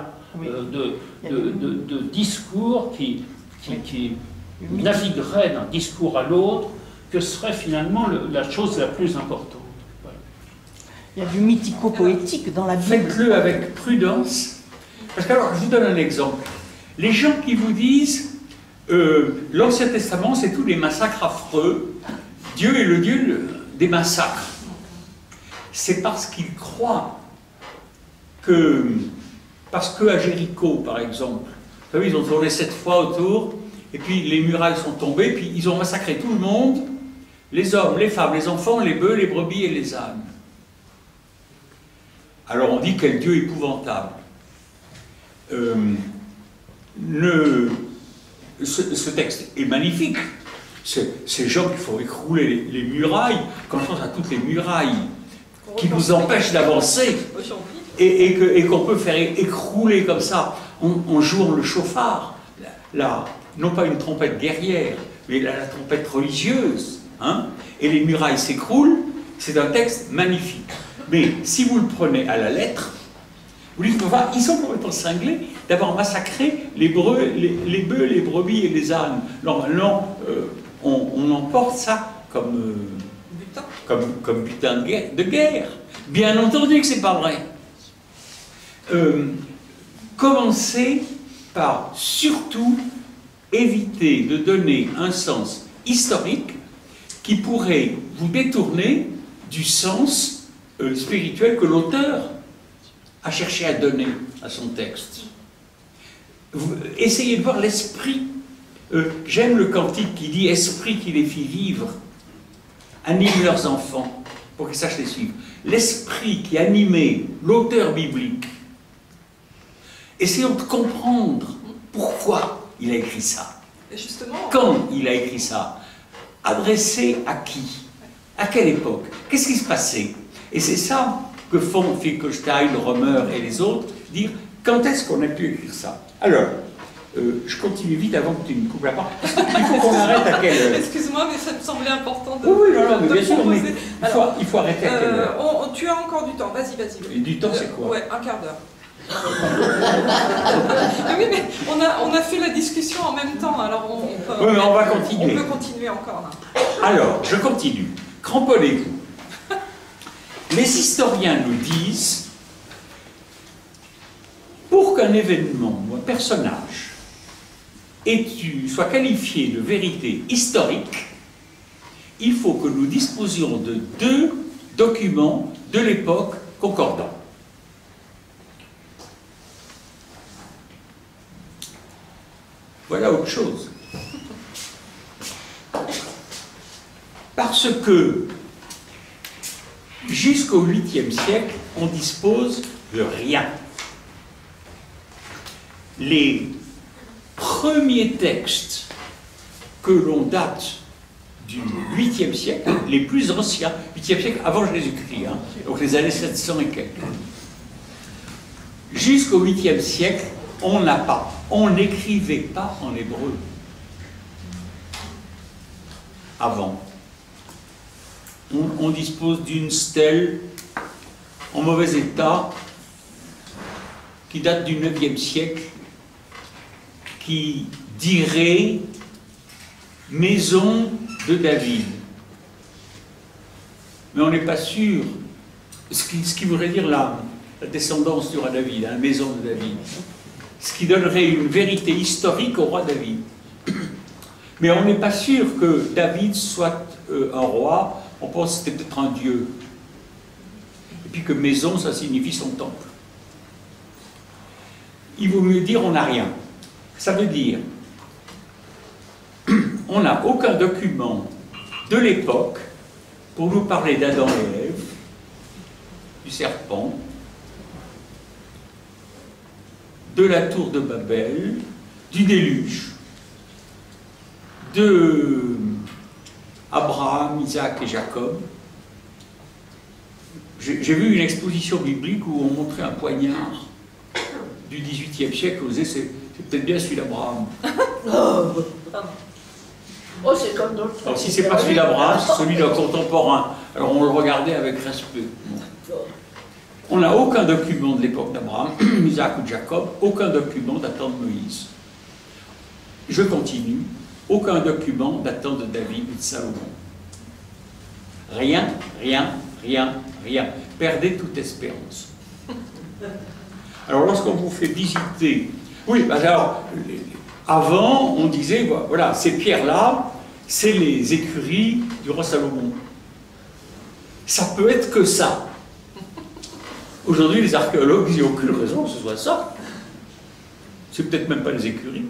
de discours qui naviguerait d'un discours à l'autre, que serait finalement la chose la plus importante? Voilà. Il y a du mythico-poétique dans la Bible. Faites-le avec prudence. Parce que, alors, je vous donne un exemple. Les gens qui vous disent l'Ancien Testament, c'est tous les massacres affreux, Dieu est le Dieu des massacres. C'est parce qu'ils croient que, parce qu'à Jéricho, par exemple, vous savez, ils ont tourné 7 fois autour, et puis les murailles sont tombées, puis ils ont massacré tout le monde, les hommes, les femmes, les enfants, les bœufs, les brebis et les ânes. Alors on dit quel Dieu épouvantable. Ce texte est magnifique. Ces gens qui font écrouler les murailles, quand on pense à toutes les murailles qui vous empêchent d'avancer, et qu'on peut faire écrouler comme ça, en jouant le chauffard, là, non pas une trompette guerrière, mais la trompette religieuse, hein, et les murailles s'écroulent, c'est un texte magnifique. Mais si vous le prenez à la lettre, vous dites, enfin, ils sont complètement cinglés d'avoir massacré les bœufs, les brebis et les ânes. Normalement, on emporte ça comme butin de guerre. Bien entendu que c'est pas vrai. Commencez par surtout éviter de donner un sens historique qui pourrait vous détourner du sens spirituel que l'auteur a cherché à donner à son texte. Essayez de voir l'esprit. J'aime le cantique qui dit « Esprit qui les fit vivre, anime leurs enfants pour qu'ils sachent les suivre ». L'esprit qui animait l'auteur biblique. Essayons de comprendre pourquoi il a écrit ça. Justement, quand il a écrit ça, adressé à qui? À quelle époque? Qu'est-ce qui se passait? Et c'est ça que font Finkelstein, Romer et les autres, dire quand est-ce qu'on a pu écrire ça? Alors, je continue vite avant que tu me coupes la parole. Il faut qu'on arrête à quelle heure? Excuse-moi, mais ça me semblait important de. Oui, non, mais bien sûr, mais Alors, il faut arrêter à quelle heure? Tu as encore du temps, vas-y. Et du temps, c'est quoi? Ouais, un quart d'heure. Oui, mais on a fait la discussion en même temps, alors oui, mais on va continuer. On peut continuer encore. Là. Alors, je continue. Cramponnez-vous. Les historiens nous disent, pour qu'un événement ou un personnage soit qualifiée de vérité historique, il faut que nous disposions de 2 documents de l'époque concordants. Voilà autre chose. Parce que jusqu'au 8e siècle, on dispose de rien. Les premiers textes que l'on date du 8e siècle, les plus anciens, 8e siècle avant Jésus-Christ, hein, donc les années 700 et quelques, jusqu'au 8e siècle, on n'a pas, on n'écrivait pas en hébreu avant. On dispose d'une stèle en mauvais état qui date du 9e siècle, qui dirait maison de David. Mais on n'est pas sûr, ce qui voudrait dire la descendance du roi David, la maison de David, ce qui donnerait une vérité historique au roi David. Mais on n'est pas sûr que David soit un roi, on pense que c'était peut-être un dieu. Et puis que maison, ça signifie son temple. Il vaut mieux dire on n'a rien. Ça veut dire on n'a aucun document de l'époque pour nous parler d'Adam et Ève, du serpent, de la tour de Babel, du déluge, de Abraham, Isaac et Jacob. J'ai vu une exposition biblique où on montrait un poignard du XVIIIe siècle, on disait c'est peut-être bien celui d'Abraham. Oh, c'est comme d'autres. Alors si c'est pas celui d'Abraham, c'est celui d'un contemporain. Alors on le regardait avec respect. On n'a aucun document de l'époque d'Abraham, Isaac ou Jacob, aucun document datant de Moïse. Je continue, aucun document datant de David ou de Salomon. Rien, rien, rien, rien. Perdez toute espérance. Alors lorsqu'on vous fait visiter... Oui, alors, avant, on disait, voilà, ces pierres-là, c'est les écuries du roi Salomon. Ça peut être que ça. Aujourd'hui, les archéologues, il n'y a aucune raison que ce soit ça. C'est peut-être même pas les écuries.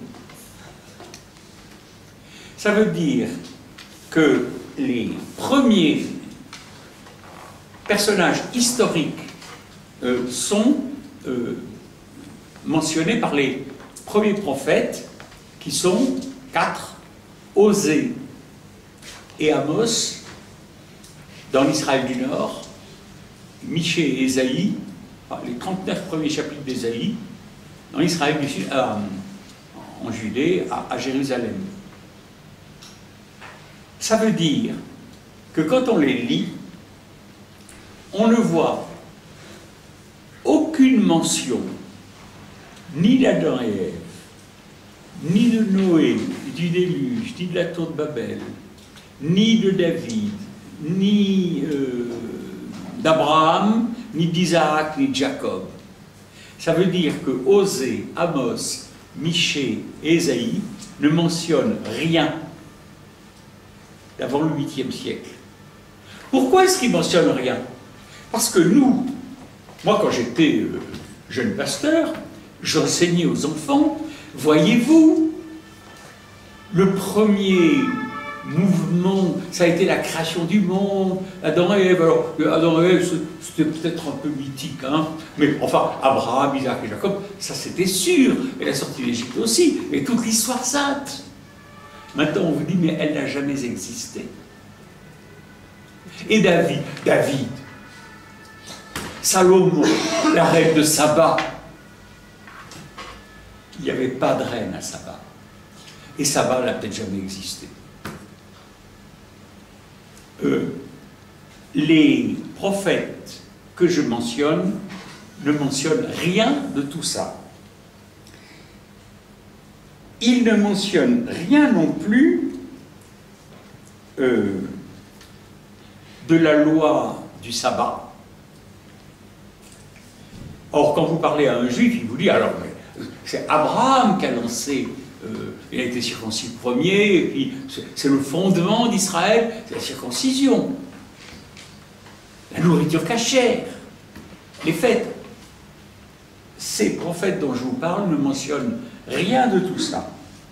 Ça veut dire que les premiers personnages historiques sont mentionnés par les premiers prophètes, qui sont 4, Osée et Amos, dans l'Israël du Nord, Michée et Ésaïe, les 39 premiers chapitres d'Ésaïe, dans l'Israël du Sud, en Judée, à Jérusalem. Ça veut dire que quand on les lit, on ne voit aucune mention, ni d'Adam et Ève, ni de Noé, du déluge, ni de la tour de Babel, ni de David, ni d'Abraham, ni d'Isaac, ni de Jacob. Ça veut dire que Osée, Amos, Michée et Ésaïe ne mentionnent rien d'avant le 8e siècle. Pourquoi est-ce qu'ils ne mentionnent rien? Parce que nous, moi quand j'étais jeune pasteur, j'enseignais aux enfants, voyez-vous, le premier mouvement, ça a été la création du monde, Adam et Ève. Alors, Adam et Ève, c'était peut-être un peu mythique, hein, mais enfin, Abraham, Isaac et Jacob, ça c'était sûr, et la sortie d'Égypte aussi, et toute l'histoire sainte. Maintenant, on vous dit, mais elle n'a jamais existé. Et David, Salomon, la reine de Saba, il n'y avait pas de reine à Saba. Et Saba n'a peut-être jamais existé. Les prophètes que je mentionne ne mentionnent rien de tout ça. Ils ne mentionnent rien non plus de la loi du sabbat. Or, quand vous parlez à un juif, il vous dit, alors, c'est Abraham qui a lancé il a été circoncis le premier, et puis c'est le fondement d'Israël, c'est la circoncision. La nourriture cachère, les fêtes. Ces prophètes dont je vous parle ne mentionnent rien de tout ça.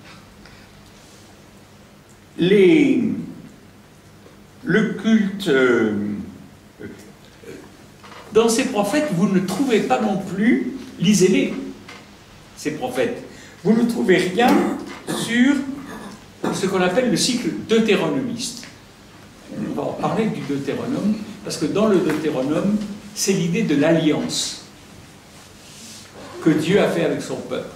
Le culte... dans ces prophètes, vous ne trouvez pas non plus, lisez-les, ces prophètes, vous ne trouvez rien sur ce qu'on appelle le cycle deutéronomiste. On va en parler du Deutéronome, parce que dans le Deutéronome, c'est l'idée de l'alliance que Dieu a fait avec son peuple.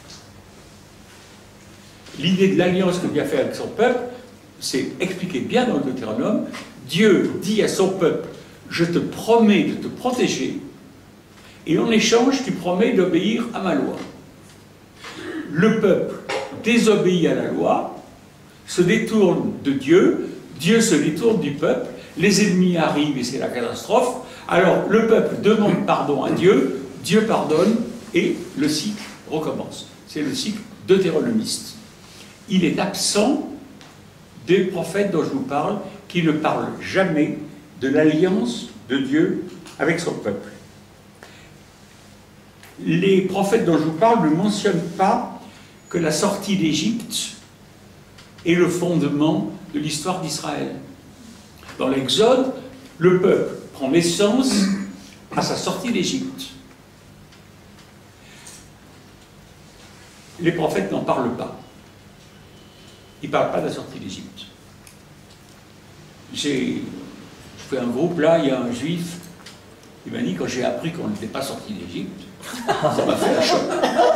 L'idée de l'alliance que Dieu a fait avec son peuple, c'est expliqué bien dans le Deutéronome. Dieu dit à son peuple, je te promets de te protéger, et en échange, tu promets d'obéir à ma loi. Le peuple désobéit à la loi, se détourne de Dieu, Dieu se détourne du peuple, les ennemis arrivent et c'est la catastrophe. Alors le peuple demande pardon à Dieu, Dieu pardonne et le cycle recommence. C'est le cycle deutéronomiste. Il est absent des prophètes dont je vous parle, qui ne parlent jamais de l'alliance de Dieu avec son peuple. Les prophètes dont je vous parle ne mentionnent pas que la sortie d'Égypte est le fondement de l'histoire d'Israël. Dans l'Exode, le peuple prend naissance à sa sortie d'Égypte. Les prophètes n'en parlent pas. Ils ne parlent pas de la sortie d'Égypte. Je fais un groupe là, il y a un juif, il m'a dit quand j'ai appris qu'on n'était pas sorti d'Égypte, ça m'a fait un choc.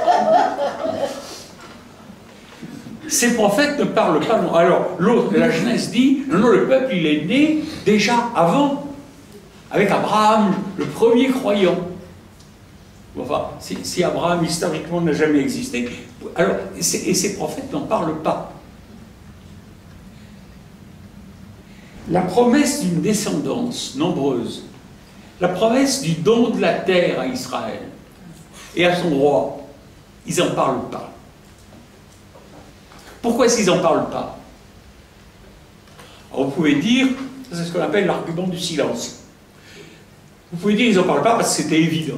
Ces prophètes ne parlent pas. Non. Alors, l'autre, la Genèse dit, non, le peuple, il est né déjà avant, avec Abraham, le premier croyant. Enfin, si Abraham, historiquement, n'a jamais existé, alors, et ces prophètes n'en parlent pas. La promesse d'une descendance nombreuse, la promesse du don de la terre à Israël et à son roi, ils n'en parlent pas. Pourquoi est-ce qu'ils n'en parlent pas? Alors, vous pouvez dire, c'est ce qu'on appelle l'argument du silence. Vous pouvez dire qu'ils n'en parlent pas parce que c'était évident.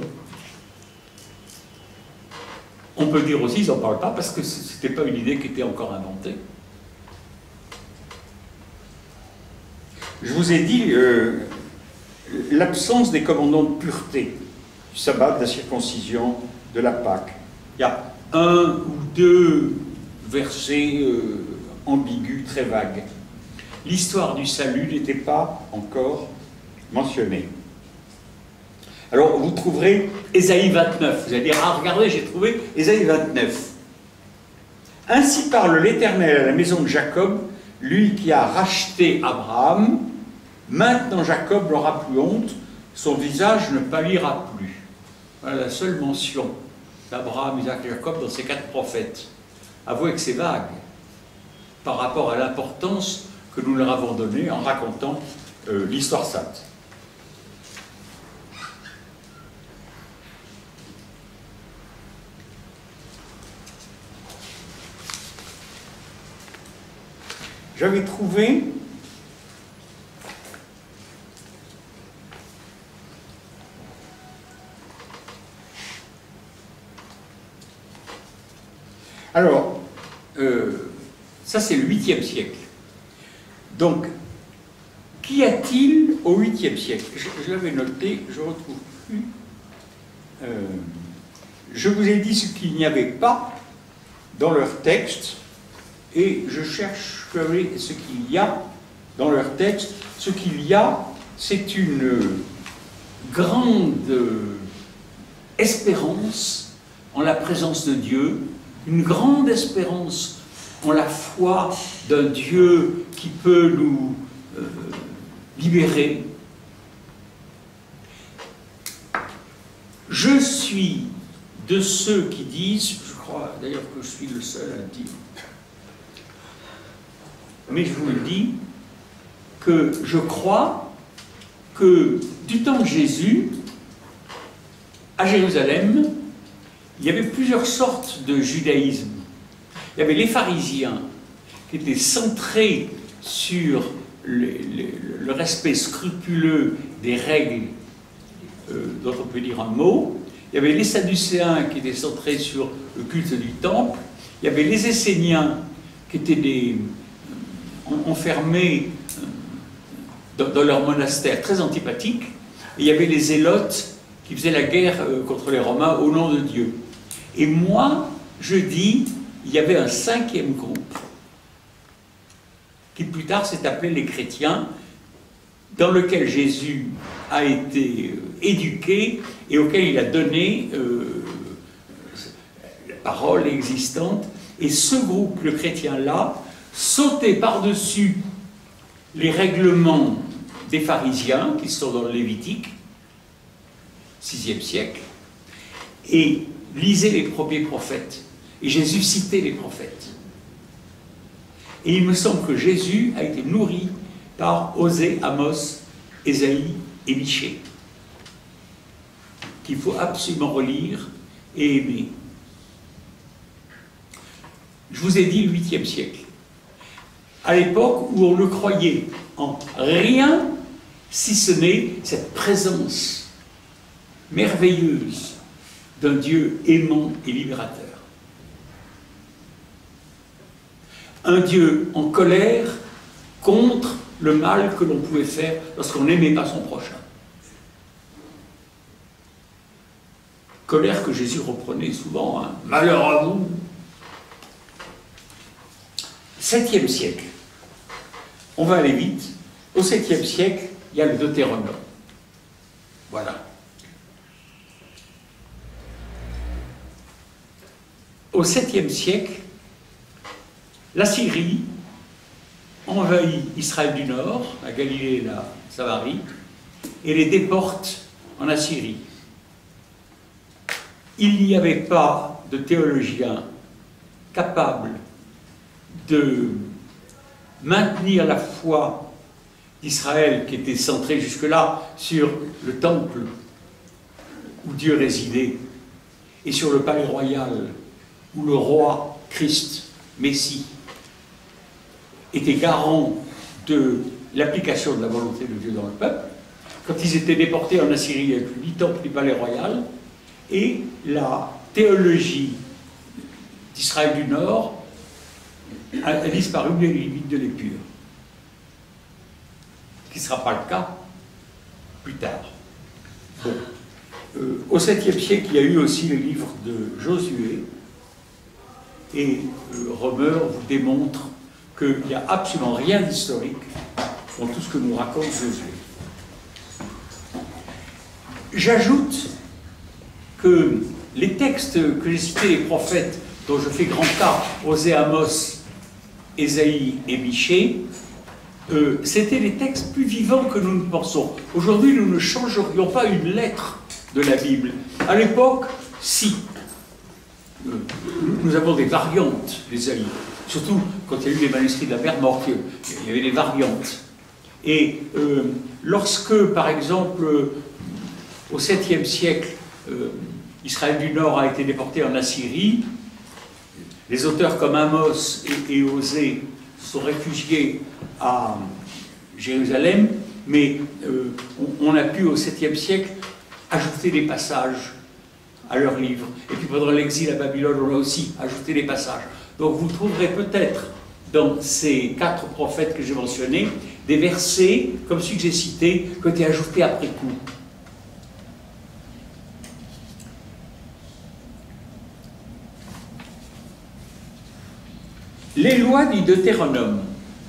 On peut dire aussi qu'ils n'en parlent pas parce que ce n'était pas une idée qui était encore inventée. Je vous ai dit l'absence des commandements de pureté, du sabbat, de la circoncision, de la Pâque. Il y a un ou deux versets ambigus, très vagues. L'histoire du salut n'était pas encore mentionnée. Alors, vous trouverez Ésaïe 29. Vous allez dire, ah, regardez, j'ai trouvé Ésaïe 29. Ainsi parle l'Éternel à la maison de Jacob, lui qui a racheté Abraham. Maintenant, Jacob n'aura plus honte, son visage ne pâlira plus. Voilà la seule mention d'Abraham, Isaac et Jacob dans ces 4 prophètes. Avouez que c'est vague par rapport à l'importance que nous leur avons donnée en racontant l'histoire sainte. J'avais trouvé alors, ça c'est le 8e siècle. Donc, qu'y a-t-il au 8e siècle? Je l'avais noté, je ne retrouve plus. Je vous ai dit ce qu'il n'y avait pas dans leur texte, et je cherche ce qu'il y a dans leur texte. Ce qu'il y a, c'est une grande espérance en la présence de Dieu, une grande espérance en la foi d'un Dieu qui peut nous libérer. Je suis de ceux qui disent, je crois d'ailleurs que je suis le seul à le dire, mais je vous le dis, que je crois que du temps de Jésus, à Jérusalem, il y avait plusieurs sortes de judaïsme. Il y avait les pharisiens qui étaient centrés sur le respect scrupuleux des règles dont on peut dire un mot. Il y avait les sadducéens qui étaient centrés sur le culte du temple. Il y avait les esséniens qui étaient enfermés dans leur monastère, très antipathiques. Et il y avait les zélotes qui faisaient la guerre contre les Romains au nom de Dieu. Et moi, je dis, il y avait un 5e groupe qui plus tard s'est appelé les chrétiens, dans lequel Jésus a été éduqué et auquel il a donné la parole existante. Et ce groupe, le chrétien-là, sautait par-dessus les règlements des pharisiens, qui sont dans le Lévitique, 6e siècle, et lisait les premiers prophètes. Et Jésus citait les prophètes. Et il me semble que Jésus a été nourri par Osée, Amos, Ésaïe et Michée, qu'il faut absolument relire et aimer. Je vous ai dit le 8e siècle, à l'époque où on ne croyait en rien si ce n'est cette présence merveilleuse d'un Dieu aimant et libérateur. Un Dieu en colère contre le mal que l'on pouvait faire lorsqu'on n'aimait pas son prochain. Colère que Jésus reprenait souvent, hein. Malheur à vous. 7e siècle. On va aller vite. Au 7e siècle, il y a le Deutéronome. Voilà. Au 7e siècle, la Syrie envahit Israël du Nord, la Galilée et la Samarie, et les déporte en Assyrie. Il n'y avait pas de théologiens capables de maintenir la foi d'Israël, qui était centrée jusque-là sur le temple où Dieu résidait, et sur le palais royal où le roi Christ, Messie, était garant de l'application de la volonté de Dieu dans le peuple, quand ils étaient déportés en Assyrie avec le temple du palais royal, et la théologie d'Israël du Nord a disparu des limites de l'épure. Ce qui ne sera pas le cas plus tard. Bon. Au 7e siècle, il y a eu aussi le livre de Josué, et Romer vous démontre qu'il n'y a absolument rien d'historique dans tout ce que nous raconte Josué. J'ajoute que les textes que j'ai cités, les prophètes, dont je fais grand cas, Osée, Amos, Ésaïe et Michée, c'était des textes plus vivants que nous ne pensons. Aujourd'hui, nous ne changerions pas une lettre de la Bible. À l'époque, si. Nous avons des variantes des aïeux, surtout quand il y a eu les manuscrits de la Mère Morte, il y avait des variantes. Et lorsque, par exemple, au 7e siècle, Israël du Nord a été déporté en Assyrie, les auteurs comme Amos et Osée sont réfugiés à Jérusalem, mais on a pu au 7e siècle ajouter des passages à leurs livres. Et puis pendant l'exil à Babylone, on a aussi ajouté des passages. Donc vous trouverez peut-être dans ces 4 prophètes que j'ai mentionnés des versets, comme celui que j'ai cité, qui ont été ajoutés après coup. Les lois du Deutéronome.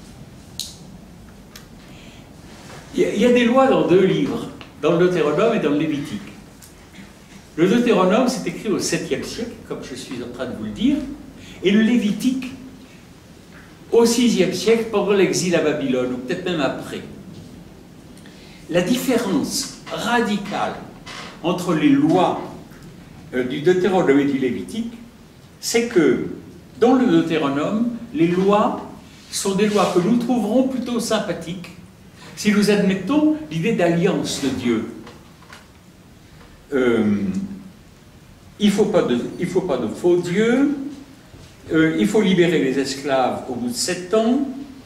Il y a des lois dans 2 livres, dans le Deutéronome et dans le Lévitique. Le Deutéronome, c'est écrit au 7e siècle, comme je suis en train de vous le dire, et le Lévitique au 6e siècle, pendant l'exil à Babylone, ou peut-être même après. La différence radicale entre les lois du Deutéronome et du Lévitique, c'est que dans le Deutéronome, les lois sont des lois que nous trouverons plutôt sympathiques si nous admettons l'idée d'alliance de Dieu. Il ne faut pas de faux dieux, il faut libérer les esclaves au bout de 7 ans,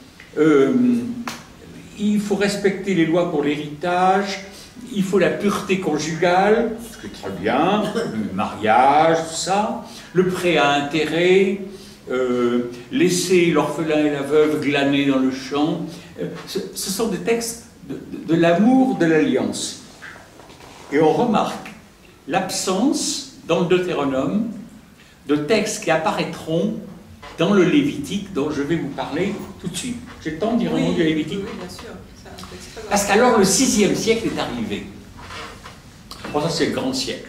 il faut respecter les lois pour l'héritage, il faut la pureté conjugale, ce qui est très bien, le mariage, tout ça, le prêt à intérêt, laisser l'orphelin et la veuve glaner dans le champ. Ce sont des textes de l'amour de l'alliance. Et on remarque l'absence dans le Deutéronome de textes qui apparaîtront dans le Lévitique, dont je vais vous parler tout de suite. J'ai le temps de dire un mot du Lévitique? Oui, bien sûr. C'est un texte très Parce qu'alors le 6e siècle est arrivé. Bon, ça c'est le grand siècle.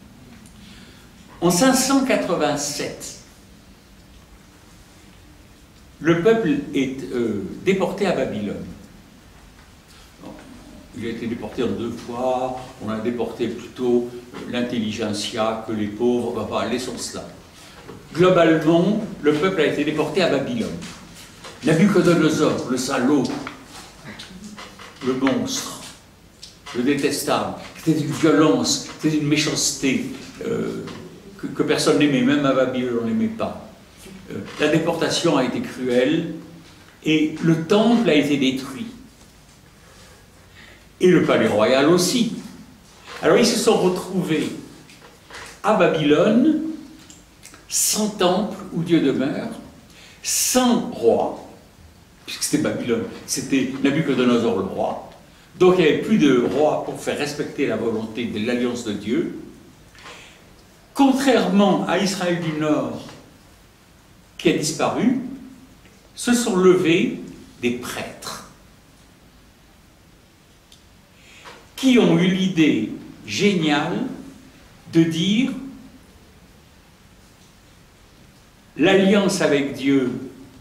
En 587, le peuple est déporté à Babylone. Bon, il a été déporté en 2 fois. On a déporté plutôt l'intelligentsia que les pauvres. Enfin, laissons cela. Globalement, le peuple a été déporté à Babylone. Nabuchodonosor, le salaud, le monstre, le détestable, c'était une violence, c'était une méchanceté que personne n'aimait, même à Babylone on n'aimait pas. La déportation a été cruelle et le temple a été détruit. Et le palais royal aussi. Alors ils se sont retrouvés à Babylone, sans temple où Dieu demeure, sans roi, puisque c'était Babylone, c'était Nabuchodonosor le roi, donc il n'y avait plus de roi pour faire respecter la volonté de l'alliance de Dieu. Contrairement à Israël du Nord, qui a disparu, se sont levés des prêtres qui ont eu l'idée géniale de dire l'alliance avec Dieu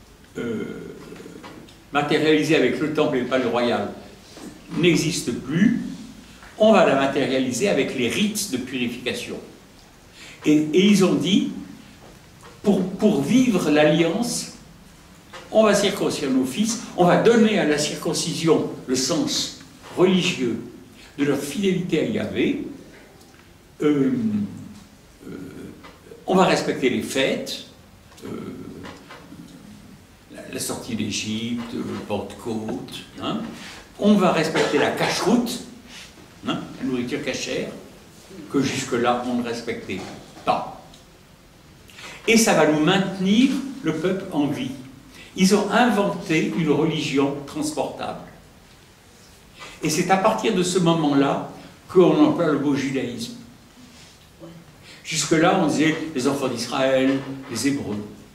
matérialisée avec le temple et le palais royal n'existe plus, on va la matérialiser avec les rites de purification. Et ils ont dit, pour vivre l'alliance, on va circoncire nos fils, on va donner à la circoncision le sens religieux de leur fidélité à Yahvé, on va respecter les fêtes, la sortie d'Égypte, Pentecôte, hein. On va respecter la cacheroute, hein, la nourriture cachère, que jusque-là on ne respectait pas. Et ça va nous maintenir le peuple en vie. Ils ont inventé une religion transportable. Et c'est à partir de ce moment-là qu'on emploie le mot judaïsme. Jusque-là, on disait les enfants d'Israël, les Hébreux.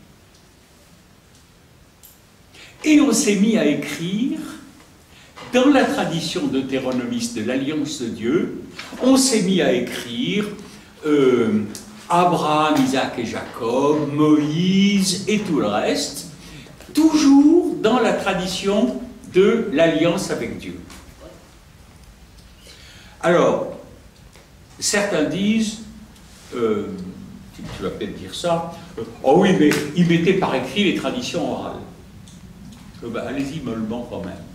Et on s'est mis à écrire, dans la tradition deutéronomiste de l'Alliance de Dieu, on s'est mis à écrire Abraham, Isaac et Jacob, Moïse et tout le reste, toujours dans la tradition de l'alliance avec Dieu. Alors, certains disent, tu vas peut-être dire ça, oh oui, mais ils mettaient par écrit les traditions orales. Ben, allez-y mollement quand même.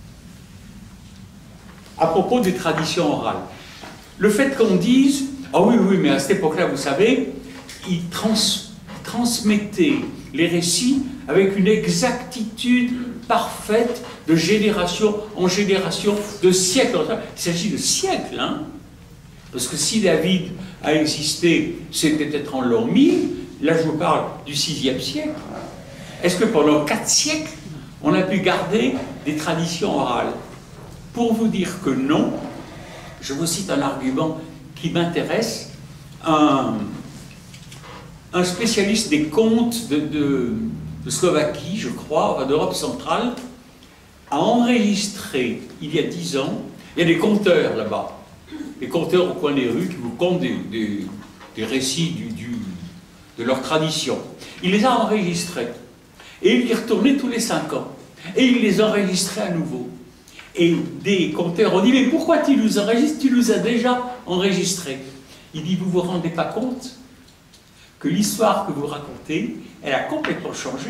À propos des traditions orales, le fait qu'on dise, oh oui, oui, mais à cette époque-là, vous savez, ils transmettaient les récits avec une exactitude parfaite de génération en génération, de siècle en siècle. Il s'agit de siècles, hein? Parce que si David a existé, c'était peut-être en l'an 1000, là je vous parle du 6e siècle. Est-ce que pendant 4 siècles, on a pu garder des traditions orales? Pour vous dire que non, je vous cite un argument qui m'intéresse. Un spécialiste des contes de Slovaquie, je crois, d'Europe centrale, a enregistré, il y a 10 ans, il y a des conteurs là-bas, des conteurs au coin des rues qui vous content des récits de leur tradition. Il les a enregistrés. Et il y retournait tous les 5 ans. Et il les enregistrait à nouveau. Et des conteurs ont dit, mais pourquoi tu nous enregistres? Tu nous as déjà enregistrés. Il dit, vous ne vous rendez pas compte que l'histoire que vous racontez, elle a complètement changé.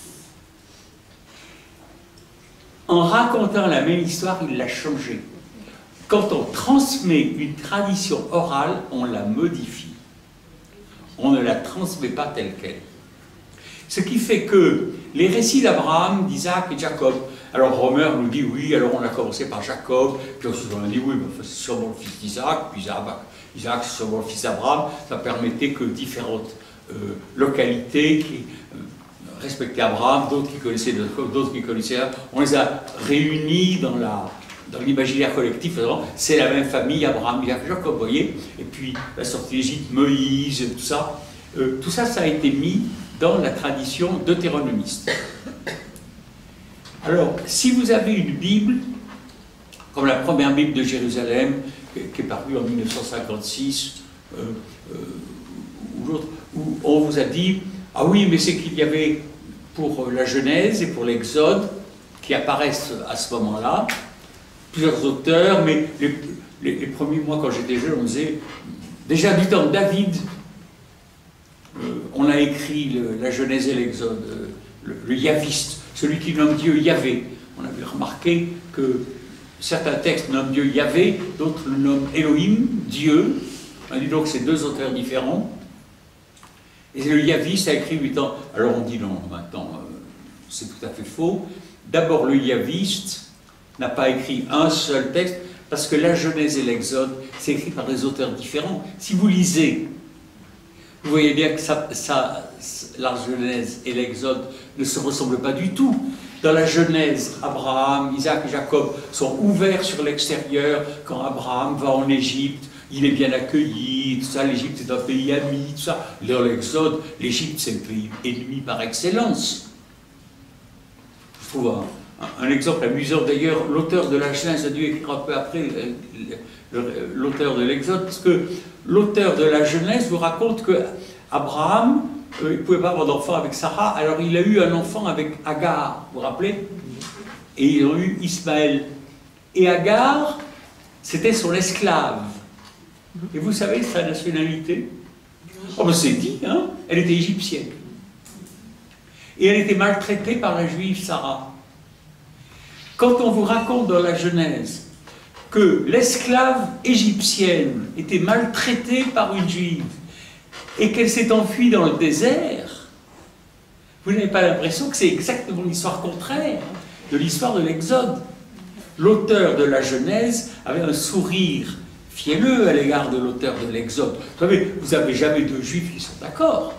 En racontant la même histoire, il l'a changée. Quand on transmet une tradition orale, on la modifie. On ne la transmet pas telle qu'elle. Ce qui fait que les récits d'Abraham, d'Isaac et de Jacob, alors Romer nous dit oui, alors on a commencé par Jacob, puis ensuite on a dit oui, c'est sûrement le fils d'Isaac, puis Isaac c'est sûrement le fils d'Abraham. Ça permettait que différentes localités qui respectaient Abraham, d'autres qui connaissaient Jacob, d'autres qui connaissaient, on les a réunis dans l'imaginaire collectif. C'est la même famille, Abraham, Isaac, Jacob, vous voyez. Et puis la sortie d'Égypte, Moïse, tout ça, ça a été mis dans la tradition deutéronomiste. Alors, si vous avez une Bible, comme la première Bible de Jérusalem, qui est parue en 1956, ou l'autre, où on vous a dit, ah oui, mais c'est qu'il y avait pour la Genèse et pour l'Exode, qui apparaissent à ce moment-là, plusieurs auteurs, mais les premiers mois, quand j'étais jeune, on disait, déjà du temps de David, on a écrit la Genèse et l'Exode, le Yaviste, celui qui nomme Dieu Yahvé. On avait remarqué que certains textes nomment Dieu Yahvé, d'autres le nomment Elohim, Dieu. On dit donc que c'est deux auteurs différents. Et le Yaviste a écrit 8 ans. Alors on dit non, maintenant, c'est tout à fait faux. D'abord, le Yaviste n'a pas écrit un seul texte, parce que la Genèse et l'Exode, c'est écrit par des auteurs différents. Si vous lisez, vous voyez bien que la Genèse et l'Exode ne se ressemblent pas du tout. Dans la Genèse, Abraham, Isaac et Jacob sont ouverts sur l'extérieur. Quand Abraham va en Égypte, il est bien accueilli, tout ça, l'Égypte est un pays ami, tout ça. Dans l'Exode, l'Égypte c'est le pays ennemi par excellence. Je trouve un exemple amusant d'ailleurs, l'auteur de la Genèse a dû écrire un peu après l'auteur de l'Exode, parce que l'auteur de la Genèse vous raconte que Abraham, il ne pouvait pas avoir d'enfant avec Sarah, alors il a eu un enfant avec Agar, vous vous rappelez? Et ils ont eu Ismaël. Et Agar, c'était son esclave. Et vous savez sa nationalité? Oh ben c'est dit, hein? Elle était égyptienne. Et elle était maltraitée par la juive Sarah. Quand on vous raconte dans la Genèse que l'esclave égyptienne était maltraitée par une juive et qu'elle s'est enfuie dans le désert, vous n'avez pas l'impression que c'est exactement l'histoire contraire de l'histoire de l'Exode. L'auteur de la Genèse avait un sourire fielleux à l'égard de l'auteur de l'Exode. Vous savez, vous n'avez jamais deux juifs qui sont d'accord.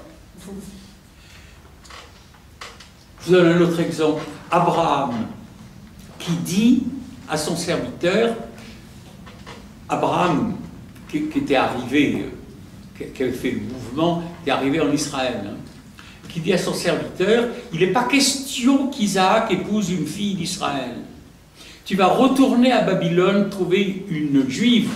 Je vous donne un autre exemple. Abraham, qui dit à son serviteur, Abraham, qui était arrivé, qui avait fait le mouvement, qui est arrivé en Israël, hein, qui dit à son serviteur, il n'est pas question qu'Isaac épouse une fille d'Israël. Tu vas retourner à Babylone, trouver une juive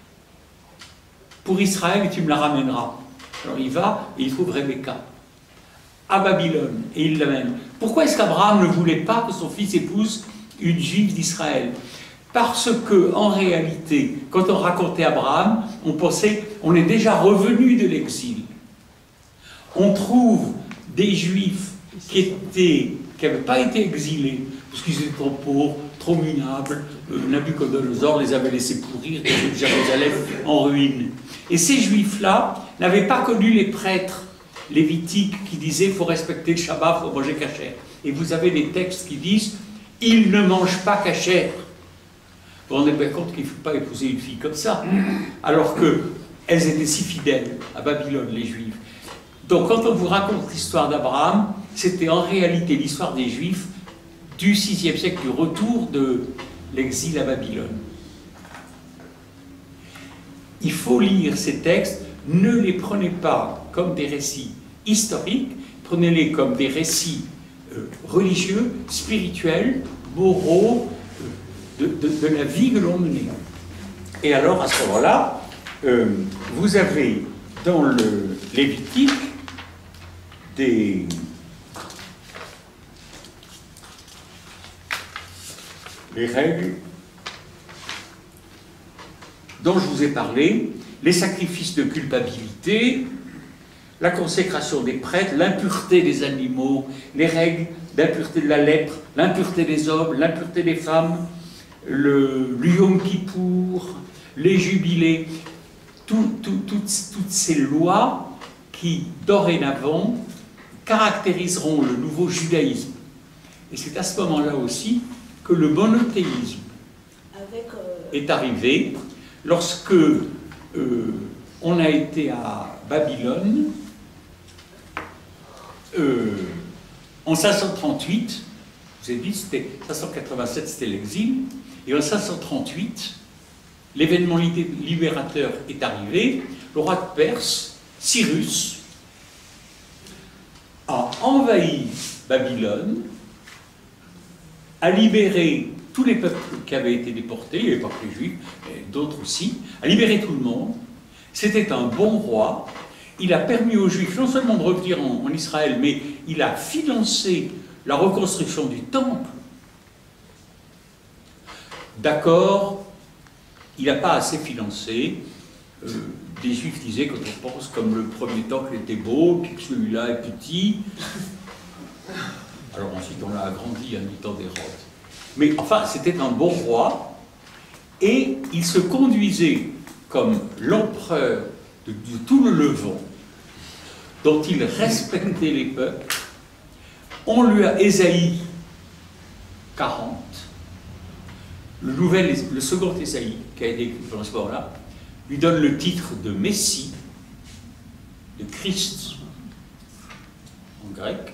pour Israël et tu me la ramèneras. Alors il va et il trouve Rebecca à Babylone et il l'amène. Pourquoi est-ce qu'Abraham ne voulait pas que son fils épouse une juive d'Israël? Parce que, en réalité, quand on racontait Abraham, on pensait, on est déjà revenu de l'exil. On trouve des juifs qui n'avaient pas été exilés, parce qu'ils étaient trop pauvres, trop minables. Nabuchodonosor les avait laissés pourrir, Jérusalem en ruine. Et ces juifs-là n'avaient pas connu les prêtres lévitiques qui disaient, il faut respecter le Shabbat, il faut manger cachère. Et vous avez des textes qui disent, ils ne mangent pas cachère. Vous vous rendez bien compte qu'il ne faut pas épouser une fille comme ça, alors qu'elles étaient si fidèles à Babylone, les Juifs. Donc quand on vous raconte l'histoire d'Abraham, c'était en réalité l'histoire des Juifs du VIe siècle, du retour de l'exil à Babylone. Il faut lire ces textes, ne les prenez pas comme des récits historiques, prenez-les comme des récits religieux, spirituels, moraux, de la vie que l'on menait. Et alors, à ce moment-là, vous avez dans le Lévitique les règles dont je vous ai parlé, les sacrifices de culpabilité, la consécration des prêtres, l'impureté des animaux, les règles d'impureté de la lèpre, l'impureté des hommes, l'impureté des femmes, le Yom Kippour, les jubilés, toutes ces lois qui, dorénavant, caractériseront le nouveau judaïsme. Et c'est à ce moment-là aussi que le monothéisme est arrivé, lorsque on a été à Babylone en 538, vous avez dit, c'était 587, c'était l'exil, et en 538, l'événement libérateur est arrivé. Le roi de Perse, Cyrus, a envahi Babylone, a libéré tous les peuples qui avaient été déportés, il n'y avait pas que les Juifs, mais d'autres aussi, a libéré tout le monde. C'était un bon roi. Il a permis aux Juifs non seulement de revenir en Israël, mais il a financé la reconstruction du temple. D'accord, il n'a pas assez financé. Des Juifs disaient, quand on pense comme le premier temple était beau, puis que celui-là est petit. Alors ensuite on l'a agrandi en temps d'Hérode. Mais enfin, c'était un bon roi, et il se conduisait comme l'empereur de tout le Levant, dont il respectait les peuples. On lui a Ésaïe 40, le second Ésaïe, qui a été écrit pendant ce moment-là, lui donne le titre de Messie, de Christ en grec,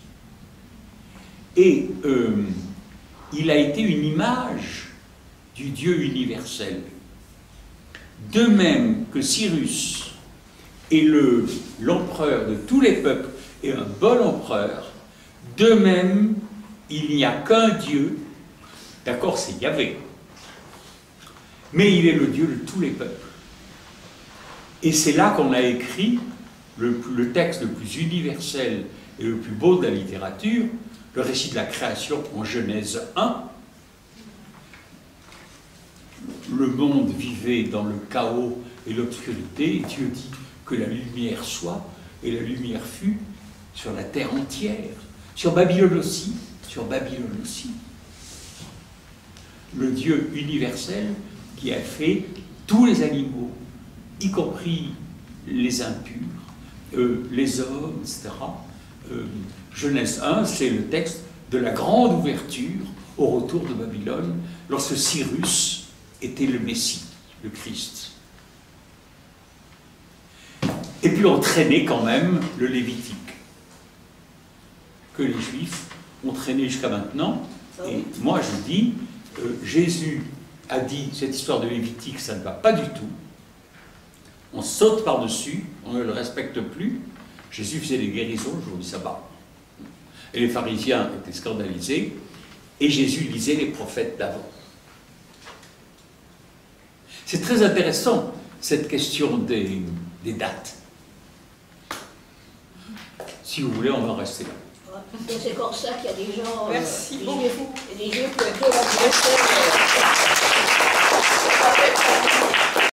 et il a été une image du Dieu universel. De même que Cyrus est l'empereur de tous les peuples et un bon empereur, de même, il n'y a qu'un Dieu, d'accord, c'est Yahvé, mais il est le Dieu de tous les peuples. Et c'est là qu'on a écrit le texte le plus universel et le plus beau de la littérature, le récit de la création en Genèse 1. Le monde vivait dans le chaos et l'obscurité, et Dieu dit que la lumière soit, et la lumière fut sur la terre entière, sur Babylone aussi, sur Babylone aussi. Le Dieu universel qui a fait tous les animaux, y compris les impurs, les hommes, etc. Genèse 1, c'est le texte de la grande ouverture au retour de Babylone, lorsque Cyrus était le Messie, le Christ. Et puis on traînait quand même le Lévitique, que les Juifs ont traîné jusqu'à maintenant. Et moi je dis, Jésus a dit, cette histoire de Lévitique, ça ne va pas du tout. On saute par-dessus, on ne le respecte plus. Jésus faisait des guérisons le jour du sabbat. Et les pharisiens étaient scandalisés, et Jésus lisait les prophètes d'avant. C'est très intéressant, cette question des dates. Si vous voulez, on va en rester là. C'est comme ça qu'il y a des gens... Merci beaucoup. Des Juifs qui ont été la